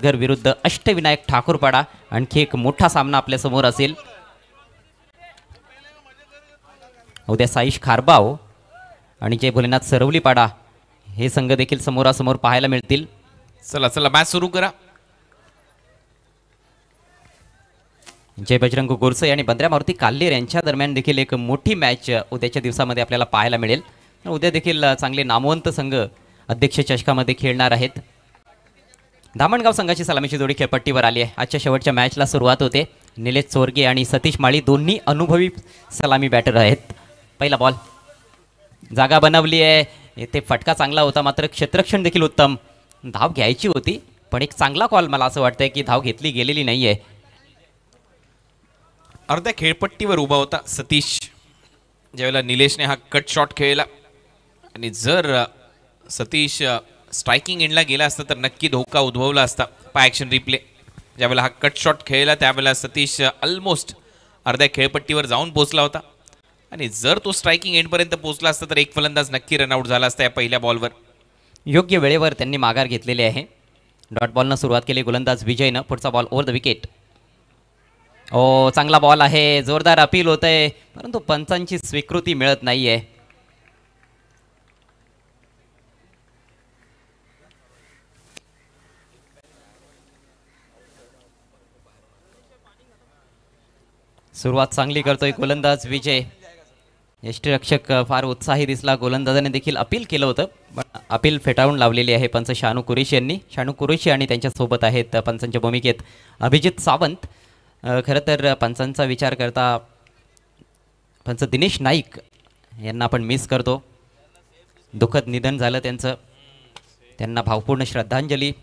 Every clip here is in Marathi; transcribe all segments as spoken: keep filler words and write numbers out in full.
सदगर विरुद्ध अष्टविनायक ठाकूरपाडा आणखी एक मोठा सामना आपल्या समोर असेल। उद्या साईश खारबाव आणि जय भोलेनाथ सरवलीपाडा हे संघ देखील समोरासमोर पाहायला मिळतील। चला चला मॅच सुरू करा। जय बजरंग गोरसे आणि बंद्र्या मारुती काल्लेर यांच्या दरम्यान देखील एक मोठी मॅच उद्याच्या दिवसामध्ये आपल्याला पाहायला मिळेल। उद्या देखील चांगले नामवंत संघ अध्यक्ष चषकामध्ये खेळणार आहेत। धामणगाव संघाची सलामीची जोडी खेळपट्टीवर आली आहे। आजच्या शेवटच्या मॅचला सुरुवात होते। निलेश चोरगे आणि सतीश माळी दोन्ही अनुभवी सलामी बॅटर आहेत। पहिला बॉल जागा बनवली आहे, इथे फटका चांगला होता मात्र क्षेत्ररक्षण देखील उत्तम। धाव घ्यायची होती पण एक चांगला कॉल मला असं वाटतंय की धाव घेतली गेलेली नाहीये। अर्ध्या खेळपट्टीवर उभा होता सतीश ज्यावेळेला निलेशने हा कट शॉट खेळला आणि जर सतीश स्ट्रायकिंग एंडला गेला असता तर नक्की धोका उद्भवला असता। पाय ॲक्शन रिप्ले ज्यावेळेला हा कट शॉट खेळला त्यावेळेला सतीश ऑलमोस्ट अर्ध्या खेळपट्टीवर जाऊन पोहोचला होता आणि जर तो स्ट्रायकिंग एंडपर्यंत पोहोचला असता तर एक फलंदाज नक्की रनआउट झाला असता या पहिल्या बॉलवर। योग्य वेळेवर त्यांनी माघार घेतलेली आहे। डॉट बॉलनं सुरुवात केली गोलंदाज विजयनं। पुढचा बॉल ओव्हर द विकेट। ओ चांगला बॉल आहे, जोरदार अपील होत आहे परंतु पंचांची स्वीकृती मिळत नाहीये। सुरुवात चांगली करतोय गोलंदाज विजय। यष्टीरक्षक फार उत्साही दिसला, गोलंदाजाने देखील अपील केलं होतं पण अपील फेटाळून लावलेली आहे पंच शानू कुरेशी यांनी। शानू कुरेशी आणि त्यांच्यासोबत आहेत पंचांच्या भूमिकेत अभिजित सावंत। खरं तर पंचांचा विचार करता पंच दिनेश नाईक यांना आपण मिस करतो। दुःखद निधन झालं त्यांचं, त्यांना भावपूर्ण श्रद्धांजली।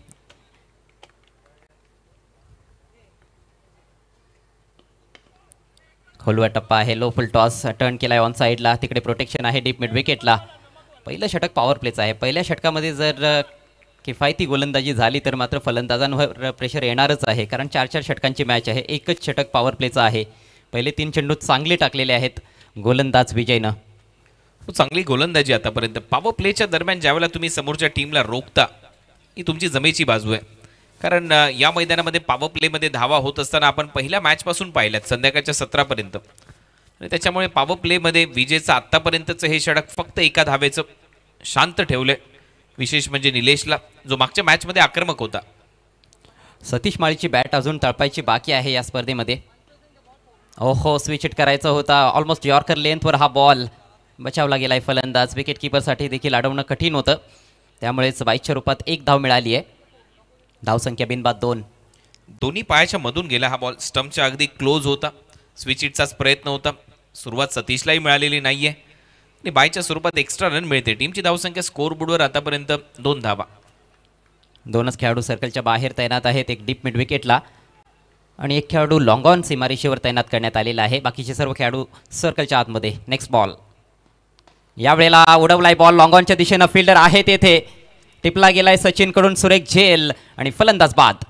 खोलवा टप्पा आहे, लो फुल टॉस टर्न केलाय ऑन साईडला, तिकडे प्रोटेक्शन आहे डीप मिड विकेटला। पहिलं षटक पॉवर प्लेचं आहे। पहिल्या षटकामध्ये जर किफायती गोलंदाजी झाली तर मात्र फलंदाजांवर प्रेशर येणारच आहे कारण चार चार षटकांची मॅच आहे। एकच षटक पॉवर प्लेचं आहे। पहिले तीन चेंडू चांगले टाकलेले आहेत गोलंदाज विजयनं। चांगली गोलंदाजी आतापर्यंत। पॉवर प्लेच्या दरम्यान ज्यावेळेला तुम्ही समोरच्या टीमला रोखता ही तुमची जमेची बाजू आहे कारण या मैदानामध्ये पॉवर प्लेमध्ये धावा होत असताना आपण पहिल्या मॅचपासून पाहिल्यात संध्याकाळच्या सतरापर्यंत आणि त्याच्यामुळे पॉवर प्लेमध्ये विजेचं आत्तापर्यंतचं हे षटक फक्त एका धावेचं शांत ठेवलंय। विशेष म्हणजे निलेशला जो मागच्या मॅचमध्ये आक्रमक होता। सतीश माळीची बॅट अजून तळपायची बाकी आहे या स्पर्धेमध्ये। ओहो स्विच हिट करायचा होता, ऑलमोस्ट यॉर्कर लेंथवर हा बॉल बचावला गेलाय फलंदाज। विकेट किपरसाठी देखील अडवणं कठीण होतं त्यामुळेच बाईच्या रूपात एक धाव मिळाली आहे। धावसंख्या बिनबाद दोन। दोन्ही पायाच्या मधून गेला हा बॉल, स्टंपच्या अगदी क्लोज होता। स्विच हिटचाच प्रयत्न होता, सुरुवात सतीशलाही मिळालेली नाहीये आणि बायच्या स्वरूपात एक्स्ट्रा रन मिळते। टीमची धावसंख्या स्कोर बोर्डवर आतापर्यंत दोन धावा। दोनच खेळाडू सर्कलच्या बाहेर तैनात आहेत, एक डीप मिड विकेटला आणि एक खेळाडू लॉंग ऑन सीमारेषेवर तैनात करण्यात आलेला आहे। बाकीचे सर्व खेळाडू सर्कलच्या आतमध्ये। नेक्स्ट बॉल यावेळेला उडवलाय बॉल लॉंग ऑनच्या दिशेनं, फिल्डर आहे तेथे, टिपला गेलाय सचिन कडून सुरेख झेल आणि फलंदाज बाद।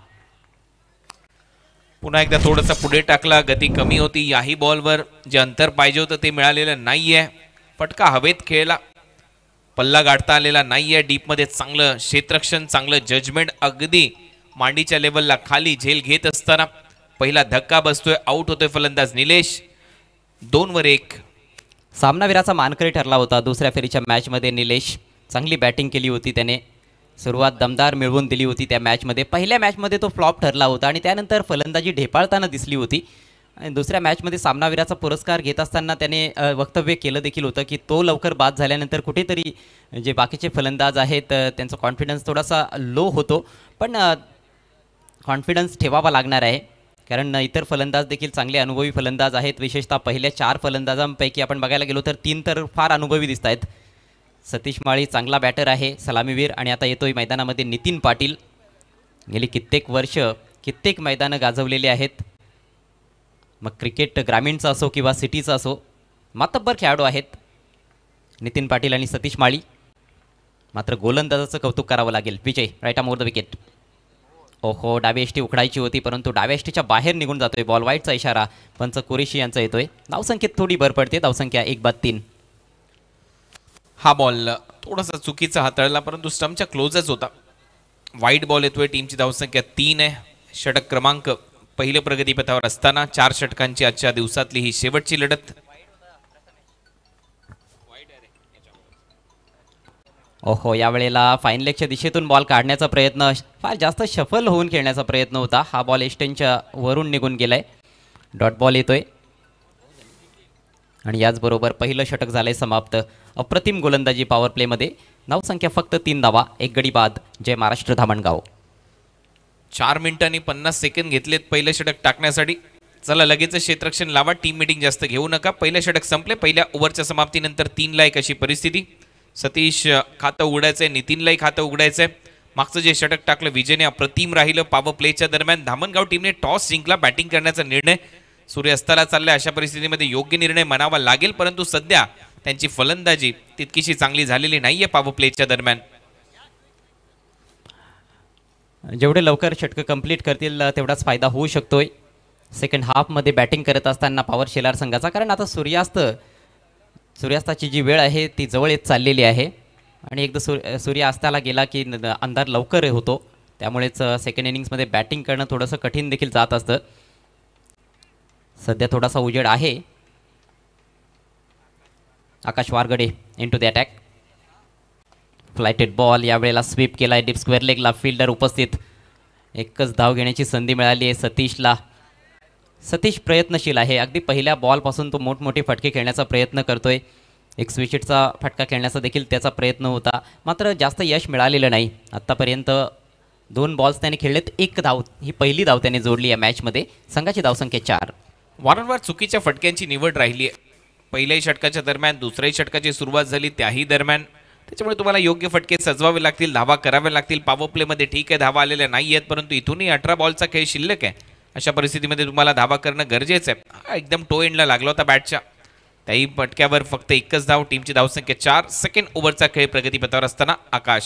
पुन्हा एकदा थोडंसं पुढे टाकला, गती कमी होती याही बॉलवर, जे अंतर पाहिजे होतं ते मिळालेलं नाहीये। फटका हवेत खेळला, पल्ला गाठता आलेला नाहीये। डीपमध्ये चांगलं क्षेत्ररक्षण, चांगलं जजमेंट, अगदी मांडीच्या लेवलला खाली झेल घेत असताना पहिला धक्का बसतोय, आउट होतोय फलंदाज निलेश। दोन वर एक। सामनावीराचा मानकरी ठरला होता दुसऱ्या फेरीच्या मॅचमध्ये निलेश। चांगली बॅटिंग केली होती त्याने, सुरुवात दमदार मिळवून दिली होती त्या मॅचमध्ये। पहिल्या मॅचमध्ये तो फ्लॉप ठरला होता आणि त्यानंतर फलंदाजी ढेपाळताना दिसली होती आणि दुसऱ्या मॅचमध्ये सामनावीराचा पुरस्कार घेत असताना त्याने वक्तव्य केलं देखील होतं की तो लवकर बाद झाल्यानंतर कुठेतरी जे बाकीचे फलंदाज आहेत त्यांचा कॉन्फिडन्स थोडासा लो होतो पण कॉन्फिडन्स ठेवावा लागणार आहे कारण इतर फलंदाज देखील चांगले अनुभवी फलंदाज आहेत। विशेषतः पहिल्या चार फलंदाजांपैकी आपण बघायला गेलो तर तीन तर फार अनुभवी दिसत आहेत। सतीश माळी चांगला बॅटर आहे, सलामीवीर, आणि आता येतोय मैदानामध्ये नितीन पाटील। गेली कित्येक वर्ष कित्येक मैदानं गाजवलेली आहेत, मग क्रिकेट ग्रामीणचा असो किंवा सिटीचा असो, मातब्बर खेळाडू आहेत नितीन पाटील आणि सतीश माळी। मात्र गोलंदाजाचं कौतुक करावं लागेल। Vijay right arm over the wicket. ओहो डावी एष्टी उखडायची होती परंतु डाव्या एष्टीच्या बाहेर निघून जातोय बॉल। वाईटचा इशारा पंच कुरेशी यांचा येतोय। धावसंख्येत थोडी भर पडते, धावसंख्या एक बाद तीन। हा बॉल थोडासा चुकीचा हाताळला परंतु स्टंपच्या क्लोजच होता। वाईट बॉल येतोय. टीमची धावसंख्या तीन आहे. षटक क्रमांक पहिले प्रगतीपथावर असताना चार षटकांची आजच्या दिवसातली ही शेवटची लढत. ओहो, यावेळेला फाईन लेगच्या दिशेतून बॉल काढण्याचा प्रयत्न, फार जास्त शफल होऊन खेळण्याचा प्रयत्न होता. हा बॉल एस्टनच्या वरून निघून गेलाय. डॉट बॉल येतोय आणि याचबरोबर पहिलं षटक झालंय समाप्त. अप्रतिम गोलंदाजी पॉवर प्लेमध्ये. धावसंख्या फक्त तीन धावा, एक गडी बाद. जय महाराष्ट्र धामणगाव. चार मिनिटांनी पन्नास सेकंद घेतलेत पहिलं षटक टाकण्यासाठी. चला लगेच क्षेत्ररक्षण लावा. टीम मिटिंग जास्त घेऊ नका. पहिलं षटक संपले. पहिल्या ओव्हरच्या समाप्तीनंतर तीनला एक अशी परिस्थिती. सतीश खातं उघडायचंय, नितीनलाही खातं उघडायचंय. मागचं जे षटक टाकलं विजयने अप्रतिम राहिलं. पॉवर प्लेच्या दरम्यान धामणगाव टीमने टॉस जिंकला. बॅटिंग करण्याचा निर्णय सूर्यास्ताला चाललाय. अशा परिस्थितीमध्ये योग्य निर्णय म्हणावा लागेल, परंतु सध्या त्यांची फलंदाजी तितकीशी चांगली झालेली नाहीये पॉवर प्लेच्या दरम्यान. जेवढे लवकर षटकं कंप्लीट करतील तेवढाच फायदा होऊ शकतोय सेकंड हाफमध्ये बॅटिंग करत असताना पॉवर शेलार संघाचा. कारण आता सूर्यास्त सूर्यास्ताची जी वेळ आहे ती जवळ येत चाललेली आहे आणि एकदा सूर्य सूर्य अस्ताला गेला की अंधार लवकर होतो. त्यामुळेच सेकंड इनिंग्समध्ये बॅटिंग करणं थोडंसं कठीण देखील जात असतं. सध्या थोडासा उजेड आहे. Akash Wargade into the attack. Flighted ball, यावेळेला स्वीप केला आहे. डीप स्क्वेअर लेगला फिल्डर उपस्थित. एकच धाव घेण्याची संधी मिळाली आहे सतीशला. सतीश प्रयत्नशील आहे. अगदी पहिल्या बॉलपासून तो मोठमोठे फटके खेळण्याचा प्रयत्न करतोय. एक स्विचिटचा फटका खेळण्याचा देखील त्याचा प्रयत्न होता, मात्र जास्त यश मिळालेलं नाही. आत्तापर्यंत दोन बॉल्स त्याने खेळलेत, एक धाव, ही पहिली धाव त्याने जोडली या मॅचमध्ये. संघाची धावसंख्या चार. वारंवार चुकीच्या फटक्यांची निवड राहिली आहे. पहिल्याही षटकाच्या दरम्यान, दुसऱ्याही षटकाची सुरुवात झाली त्याही दरम्यान. त्याच्यामुळे तुम्हाला योग्य फटके सजवावे लागतील, धावा कराव्या लागतील. पॉवर प्लेमध्ये ठीक आहे धावा आलेल्या नाही आहेत, परंतु इथूनही अठरा बॉलचा खेळ शिल्लक आहे. अशा परिस्थितीमध्ये तुम्हाला धावा करणं गरजेचं आहे. एकदम टो एंडला लागला होता बॅटच्या. त्याही फटक्यावर फक्त एकच धाव. टीमची धावसंख्या चार. सेकंड ओव्हरचा खेळ प्रगतीपथावर असताना आकाश.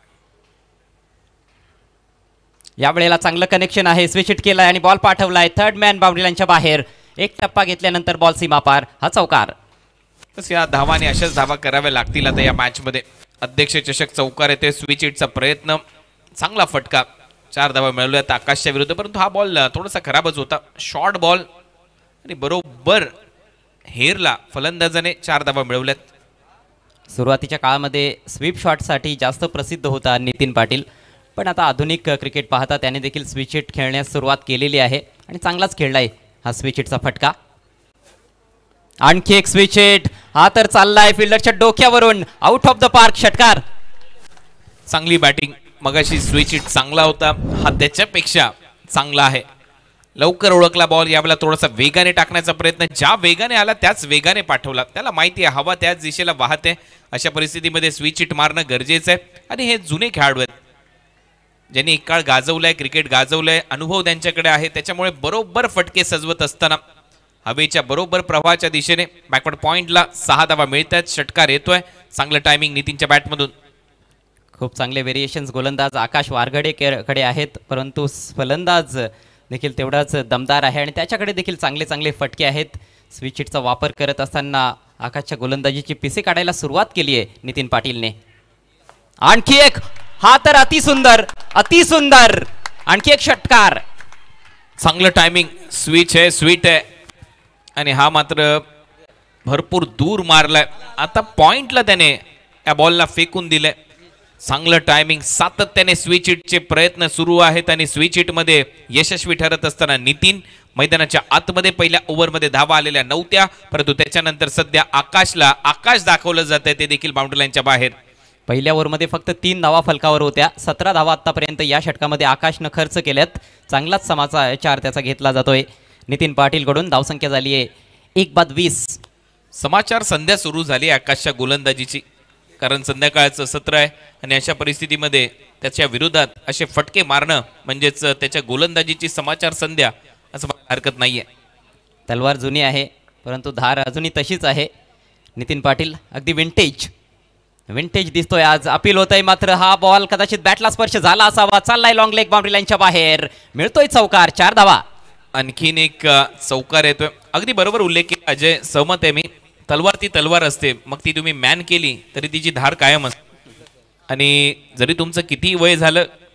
यावेळेला चांगलं कनेक्शन आहे. स्विच हिट केलाय आणि बॉल पाठवलाय थर्ड मॅन बाउंड्री लाईनच्या बाहेर. एक टप्पा घेतल्यानंतर बॉल सीमापार. हा चौकार. तस या धावाने अशाच धावा कराव्या लागतील आता या मॅचमध्ये. अध्यक्ष चषक चौकार येते. स्विच हिटचा प्रयत्न, चांगला फटका. चार धावा मिळवल्यात आकाशच्या विरुद्ध, परंतु हा बॉल थोडासा खराबच होता. शॉर्ट बॉल आणि बरोबर हेरला फलंदाजाने चार धावा मिळवल्यात. सुरुवातीच्या काळामध्ये स्वीप शॉटसाठी जास्त प्रसिद्ध होता नितीन पाटील, पण आता आधुनिक क्रिकेट पाहता त्याने देखील स्विच हिट खेळण्यास सुरुवात केलेली आहे आणि चांगलाच खेळलाय हा स्विच हिटचा फटका. आणखी एक स्विच हिट. हा तर चाललाय फिल्डरच्या डोक्यावरून आउट ऑफ द पार्क. षटकार. चांगली बॅटिंग. मगाशी स्विच हिट चांगला होता, हा त्याच्यापेक्षा चांगला आहे. लवकर ओळखला बॉल. यावेळेला थोडासा वेगाने टाकण्याचा प्रयत्न, ज्या वेगाने आला त्याच वेगाने पाठवला. त्याला माहिती आहे हवा त्याच दिशेला वाहते. अशा परिस्थितीमध्ये स्विच हिट मारणं गरजेचं आहे. आणि हे जुने खेळाडू आहेत, ज्यांनी एक काळ गाजवलाय, क्रिकेट गाजवलंय, अनुभव त्यांच्याकडे आहे. त्याच्यामुळे बरोबर फटके सजवत असताना हवेच्या बरोबर प्रवाहाच्या दिशेने बॅकवर्ड पॉइंटला सहा धावा मिळतात. षटकार येतोय. चांगलं टायमिंग नितीनच्या बॅटमधून. खूप चांगले व्हेरिएशन्स गोलंदाज आकाश वारगडे कडे आहेत, परंतु फलंदाज देखील तेवढाच दमदार आहे आणि त्याच्याकडे देखील चांगले चांगले फटके आहेत. स्विच हिटचा वापर करत असताना आकाशच्या गोलंदाजीची पिसे काढायला सुरुवात केली आहे नितीन पाटीलने. आणखी एक. हा तर अतिसुंदर, अतिसुंदर. आणखी एक षटकार. चांगलं टायमिंग. स्विच आहे, स्वीट आहे आणि हा मात्र भरपूर दूर मारलाय. आता पॉइंटला त्याने या बॉलला फेकून दिलंय. चांगलं टायमिंग. सातत्याने स्विच हिटचे प्रयत्न सुरू आहेत आणि स्विच हिटमध्ये यशस्वी ठरत असताना नितीन. मैदानाच्या आतमध्ये पहिल्या ओव्हरमध्ये धावा आलेल्या नव्हत्या, परंतु त्याच्यानंतर सध्या आकाशला आकाश दाखवलं जात आहे, ते देखील बाउंड्री लाईनच्या बाहेर. पहिल्या ओव्हरमध्ये फक्त तीन धावा फलकावर होत्या. सतरा धावा आतापर्यंत या षटकामध्ये आकाशनं खर्च केल्यात. चांगलाच समाचार त्याचा घेतला जातोय नितीन पाटीलकडून. धावसंख्या झाली आहे एक बाद वीस. समाचार संध्या सुरू झाली आकाशच्या गोलंदाजीची, कारण संध्याकाळचं सत्र आहे आणि अशा परिस्थितीमध्ये त्याच्या विरोधात असे फटके मारणं म्हणजेच त्याच्या गोलंदाजीची समाचार संध्या असं हरकत नाहीये. तलवार जुनी आहे, परंतु धार अजूनही तशीच आहे. नितीन पाटील अगदी विंटेज विंटेज दिसतोय आज. अपील होत आहे, मात्र हा बॉल कदाचित बॅटला स्पर्श झाला असावा. चाललाय लॉंग लेग बाउंड्री लाईनच्या बाहेर. मिळतोय चौकार. चार धावा. आणखीन एक चौकार येतोय. अगदी बरोबर उल्लेख केला अजय, सहमत आहे मी. तलवार ती तलवार असते, मग ती तुम्ही मॅन केली तरी तिची धार कायम असते. आणि जरी तुमचं किती वय झालं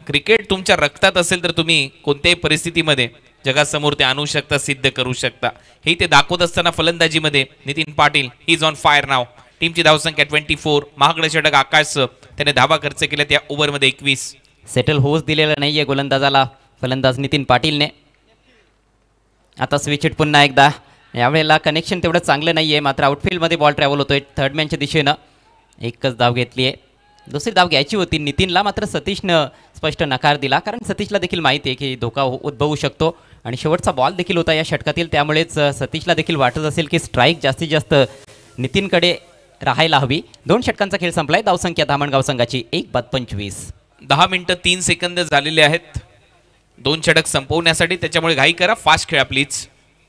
क्रिकेट तुमच्या रक्तात असेल तर तुम्ही कोणत्याही परिस्थितीमध्ये जगासमोर ते आणू शकता, सिद्ध करू शकता. हे ते दाखवत असताना फलंदाजीमध्ये Nitin Patil is on fire नाव. टीमची धावसंख्या ट्वेंटी फोर. महागडे षटक आकाश त्याने धावा खर्च केल्या त्या ओव्हरमध्ये एकवीस. सेटल होऊच दिलेला नाहीये गोलंदाजाला फलंदाज नितीन पाटीलने. आता स्विच हिट पुन्हा एकदा. यावेळेला कनेक्शन तेवढं चांगलं नाही आहे, मात्र आउटफील्डमध्ये बॉल ट्रॅव्हल होतोय थर्डमॅनच्या दिशेनं. एकच धाव घेतली आहे, दुसरी धाव घ्यायची होती नितीनला, मात्र सतीशनं स्पष्ट नकार दिला, कारण सतीशला देखील माहिती आहे की धोका उद्भवू शकतो आणि शेवटचा बॉल देखील होता या षटकातील. त्यामुळेच सतीशला देखील वाटत असेल की स्ट्राईक जास्तीत जास्त नितीनकडे राहायला हवी. दोन षटकांचा खेळ संपलाय. धावसंख्या धामणगाव संघाची एक बाद पंचवीस. दहा मिनिटं तीन सेकंद झालेले आहेत दोन षटक संपवण्यासाठी, त्याच्यामुळे घाई करा, फास्ट खेळा प्लीज.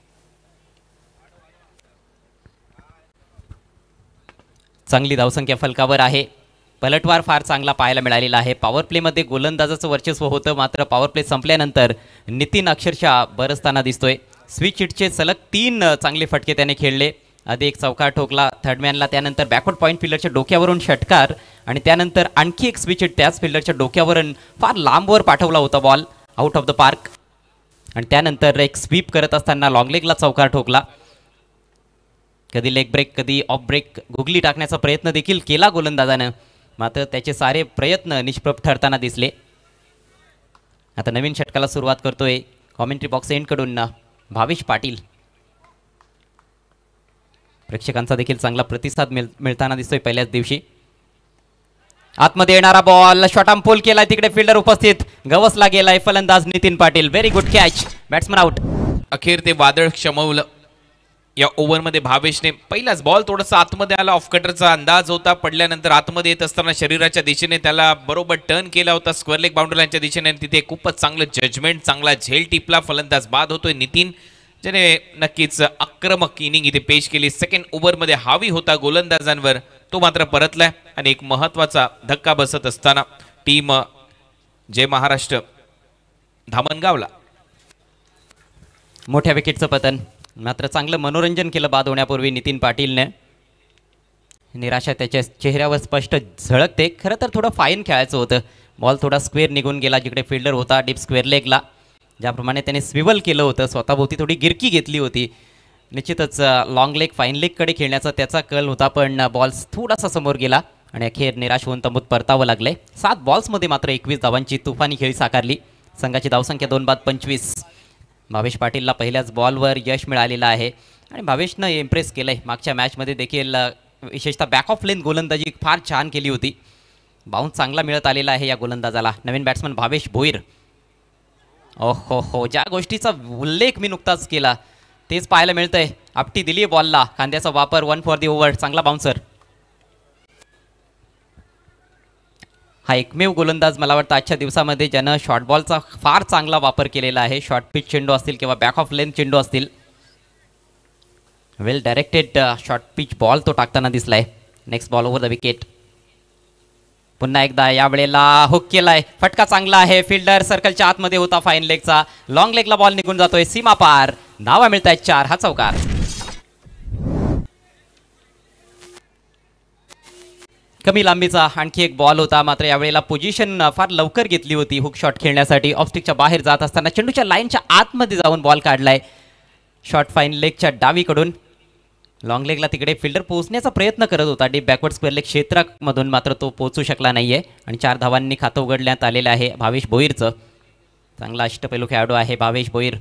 चांगली धावसंख्या फलकावर आहे. पलटवार फार चांगला पाहायला मिळालेला आहे. पॉवर प्लेमध्ये गोलंदाजाचं वर्चस्व होतं, मात्र पॉवर प्ले संपल्यानंतर नितीन अक्षरशः बरसताना दिसतोय. स्विच हिटचे सलग तीन चांगले फटके त्याने खेळले. आधी एक चौकार ठोकला थर्डमॅनला, त्यानंतर बॅकवर्ड पॉईंट फिल्डरच्या डोक्यावरून षटकार आणि त्यानंतर आणखी एक स्विच हिट त्याच फिल्डरच्या डोक्यावरून फार लांबवर पाठवला होता ball out of the park. आणि त्यानंतर एक स्वीप करत असताना लॉंग लेगला चौकार ठोकला. कधी लेग ब्रेक कधी ऑफ ब्रेक गुगली टाकण्याचा प्रयत्न देखील केला गोलंदाजानं, मात्र त्याचे सारे प्रयत्न निष्प्रभ ठरताना दिसले. आता नवीन षटकाला सुरुवात करतोय कॉमेंट्री बॉक्स एंडकडून भावेश पाटील. प्रेक्षकांचा देखील चांगला प्रतिसाद मिळ मिळताना दिसतोय पहिल्याच दिवशी. आतमध्ये येणारा बॉल शॉर्ट पोल केलाय, तिकडे फिल्डर उपस्थित, गवसला गेलाय फलंदाज Nitin Patil. Very good catch, batsman out. अखेर ते वादळ क्षमवलं. या ओव्हरमध्ये भावेशने पहिलाच बॉल थोडासा आतमध्ये आला, ऑफ कटरचा अंदाज होता, पडल्यानंतर आतमध्ये येत असताना शरीराच्या दिशेने त्याला बरोबर टर्न केला होता स्क्वेअर लेग बाउंड्रीच्या दिशेने. तिथे खूपच चांगलं जजमेंट, चांगला झेल टिपला, फलंदाज बाद होतोय नितीन, ज्याने नक्कीच आक्रमक इनिंग इथे पेश केली. सेकंड ओव्हरमध्ये हावी होता गोलंदाजांवर, तो मात्र परतलाय आणि एक महत्वाचा धक्का बसत असताना टीम जय महाराष्ट्र धामणगावला. मोठ्या विकेटचं पतन, मात्र चांगलं मनोरंजन केलं बाद होण्यापूर्वी नितीन पाटीलने. निराशा त्याच्या चेहऱ्यावर स्पष्ट झळकते. खरं तर थोडं फाईन खेळायचं होतं. बॉल थोडा स्क्वेअर निघून गेला जिकडे फिल्डर होता डीप स्क्वेअर लेगला. ज्याप्रमाणे त्याने स्विवल केलं होतं, स्वतःभोवती थोडी गिरकी घेतली होती. निश्चितच लॉंग लेग फाईन लेगकडे खेळण्याचा त्याचा कल होता, पण बॉल थोडासा समोर गेला आणि अखेर निराश होऊन तंबूत परतावं लागलंय. सात बॉल्समध्ये मात्र एकवीस धावांची तुफानी खेळी साकारली. संघाची धावसंख्या दोन बाद पंचवीस. भावेश पाटीलला पहिल्याच बॉलवर यश मिळालेलं आहे आणि भावेशनं इम्प्रेस केलंय. मागच्या मॅचमध्ये देखील विशेषतः बॅक ऑफ लेन गोलंदाजी फार छान केली होती. बाउन्स चांगला मिळत आलेला आहे या गोलंदाजाला. नवीन बॅट्समन भावेश भोईर. ओहो हो, ज्या गोष्टीचा उल्लेख मी नुकताच केला तेच पाहायला मिळतंय. आपटी दिली बॉलला, खांद्याचा वापर, वन फॉर दी ओव्हर, चांगला बाउन्सर. हा एकमेव गोलंदाज मला वाटतं आजच्या दिवसामध्ये ज्यानं शॉर्ट बॉलचा फार चांगला वापर केलेला आहे. शॉर्ट पिच चेंडू असतील किंवा बॅक ऑफ लेन चेंडू असतील, well directed short pitch ball तो टाकताना दिसलाय. Next ball over the wicket. पुन्हा एकदा यावेळेला हुक केलाय, फटका चांगला आहे. फिल्डर सर्कलच्या आतमध्ये होता फाईन लेगचा, लॉंग लेगला बॉल निघून जातोय सीमा पार. धावा मिळत आहेत चार. हा चौकार. कमी लांबीचा आणखी एक बॉल होता, मात्र यावेळेला पोझिशन फार लवकर घेतली होती हुक शॉट खेळण्यासाठी. ऑफस्टिकच्या बाहेर जात असताना चेंडूच्या लाईनच्या आतमध्ये जाऊन बॉल काढलाय शॉर्ट फाईन लेगच्या डावीकडून. लॉंग लेगला तिकडे फिल्डर पोहोचण्याचा प्रयत्न करत होता डीप बॅकवर्ड स्क्वेअर लेग क्षेत्रामधून, मात्र तो पोहोचू शकला नाहीये आणि चार धावांनी खातं उघडण्यात आलेलं आहे भावेश भोईरचं. चांगला अष्टपैलू खेळाडू आहे भावेश भोईर.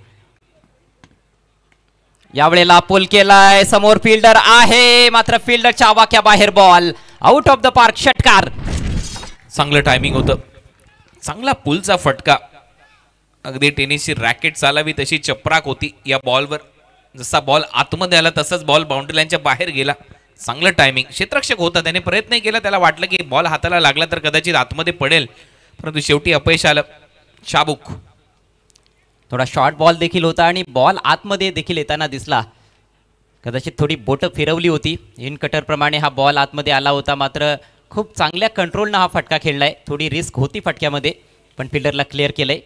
यावेळेला पोल केलाय, समोर फिल्डर आहे, मात्र फिल्डरच्या आवाक्या बाहेर ball out of the park. षटकार. चांगलं टायमिंग होतं, चांगला पुलचा फटका. अगदी टेनिसची रॅकेट चालावी तशी चपराक होती या बॉलवर. जसा बॉल आतमध्ये आला तसंच बॉल बाउंड्री लाईनच्या बाहेर गेला. चांगलं टायमिंग. क्षेत्ररक्षक होता, त्याने प्रयत्न केला, त्याला वाटलं की बॉल हाताला लागला तर कदाचित आतमध्ये पडेल, परंतु शेवटी अपयश आलं. शाबुक. थोडा शॉर्ट बॉल देखील होता आणि बॉल आतमध्ये देखील येताना दिसला. कदाचित थोडी बोटं फिरवली होती. इन कटर प्रमाणे हा बॉल आतमध्ये आला होता, मात्र खूप चांगल्या कंट्रोलनं हा फटका खेळलाय. थोडी रिस्क होती फटक्यामध्ये, पण फिल्डरला क्लिअर केलंय.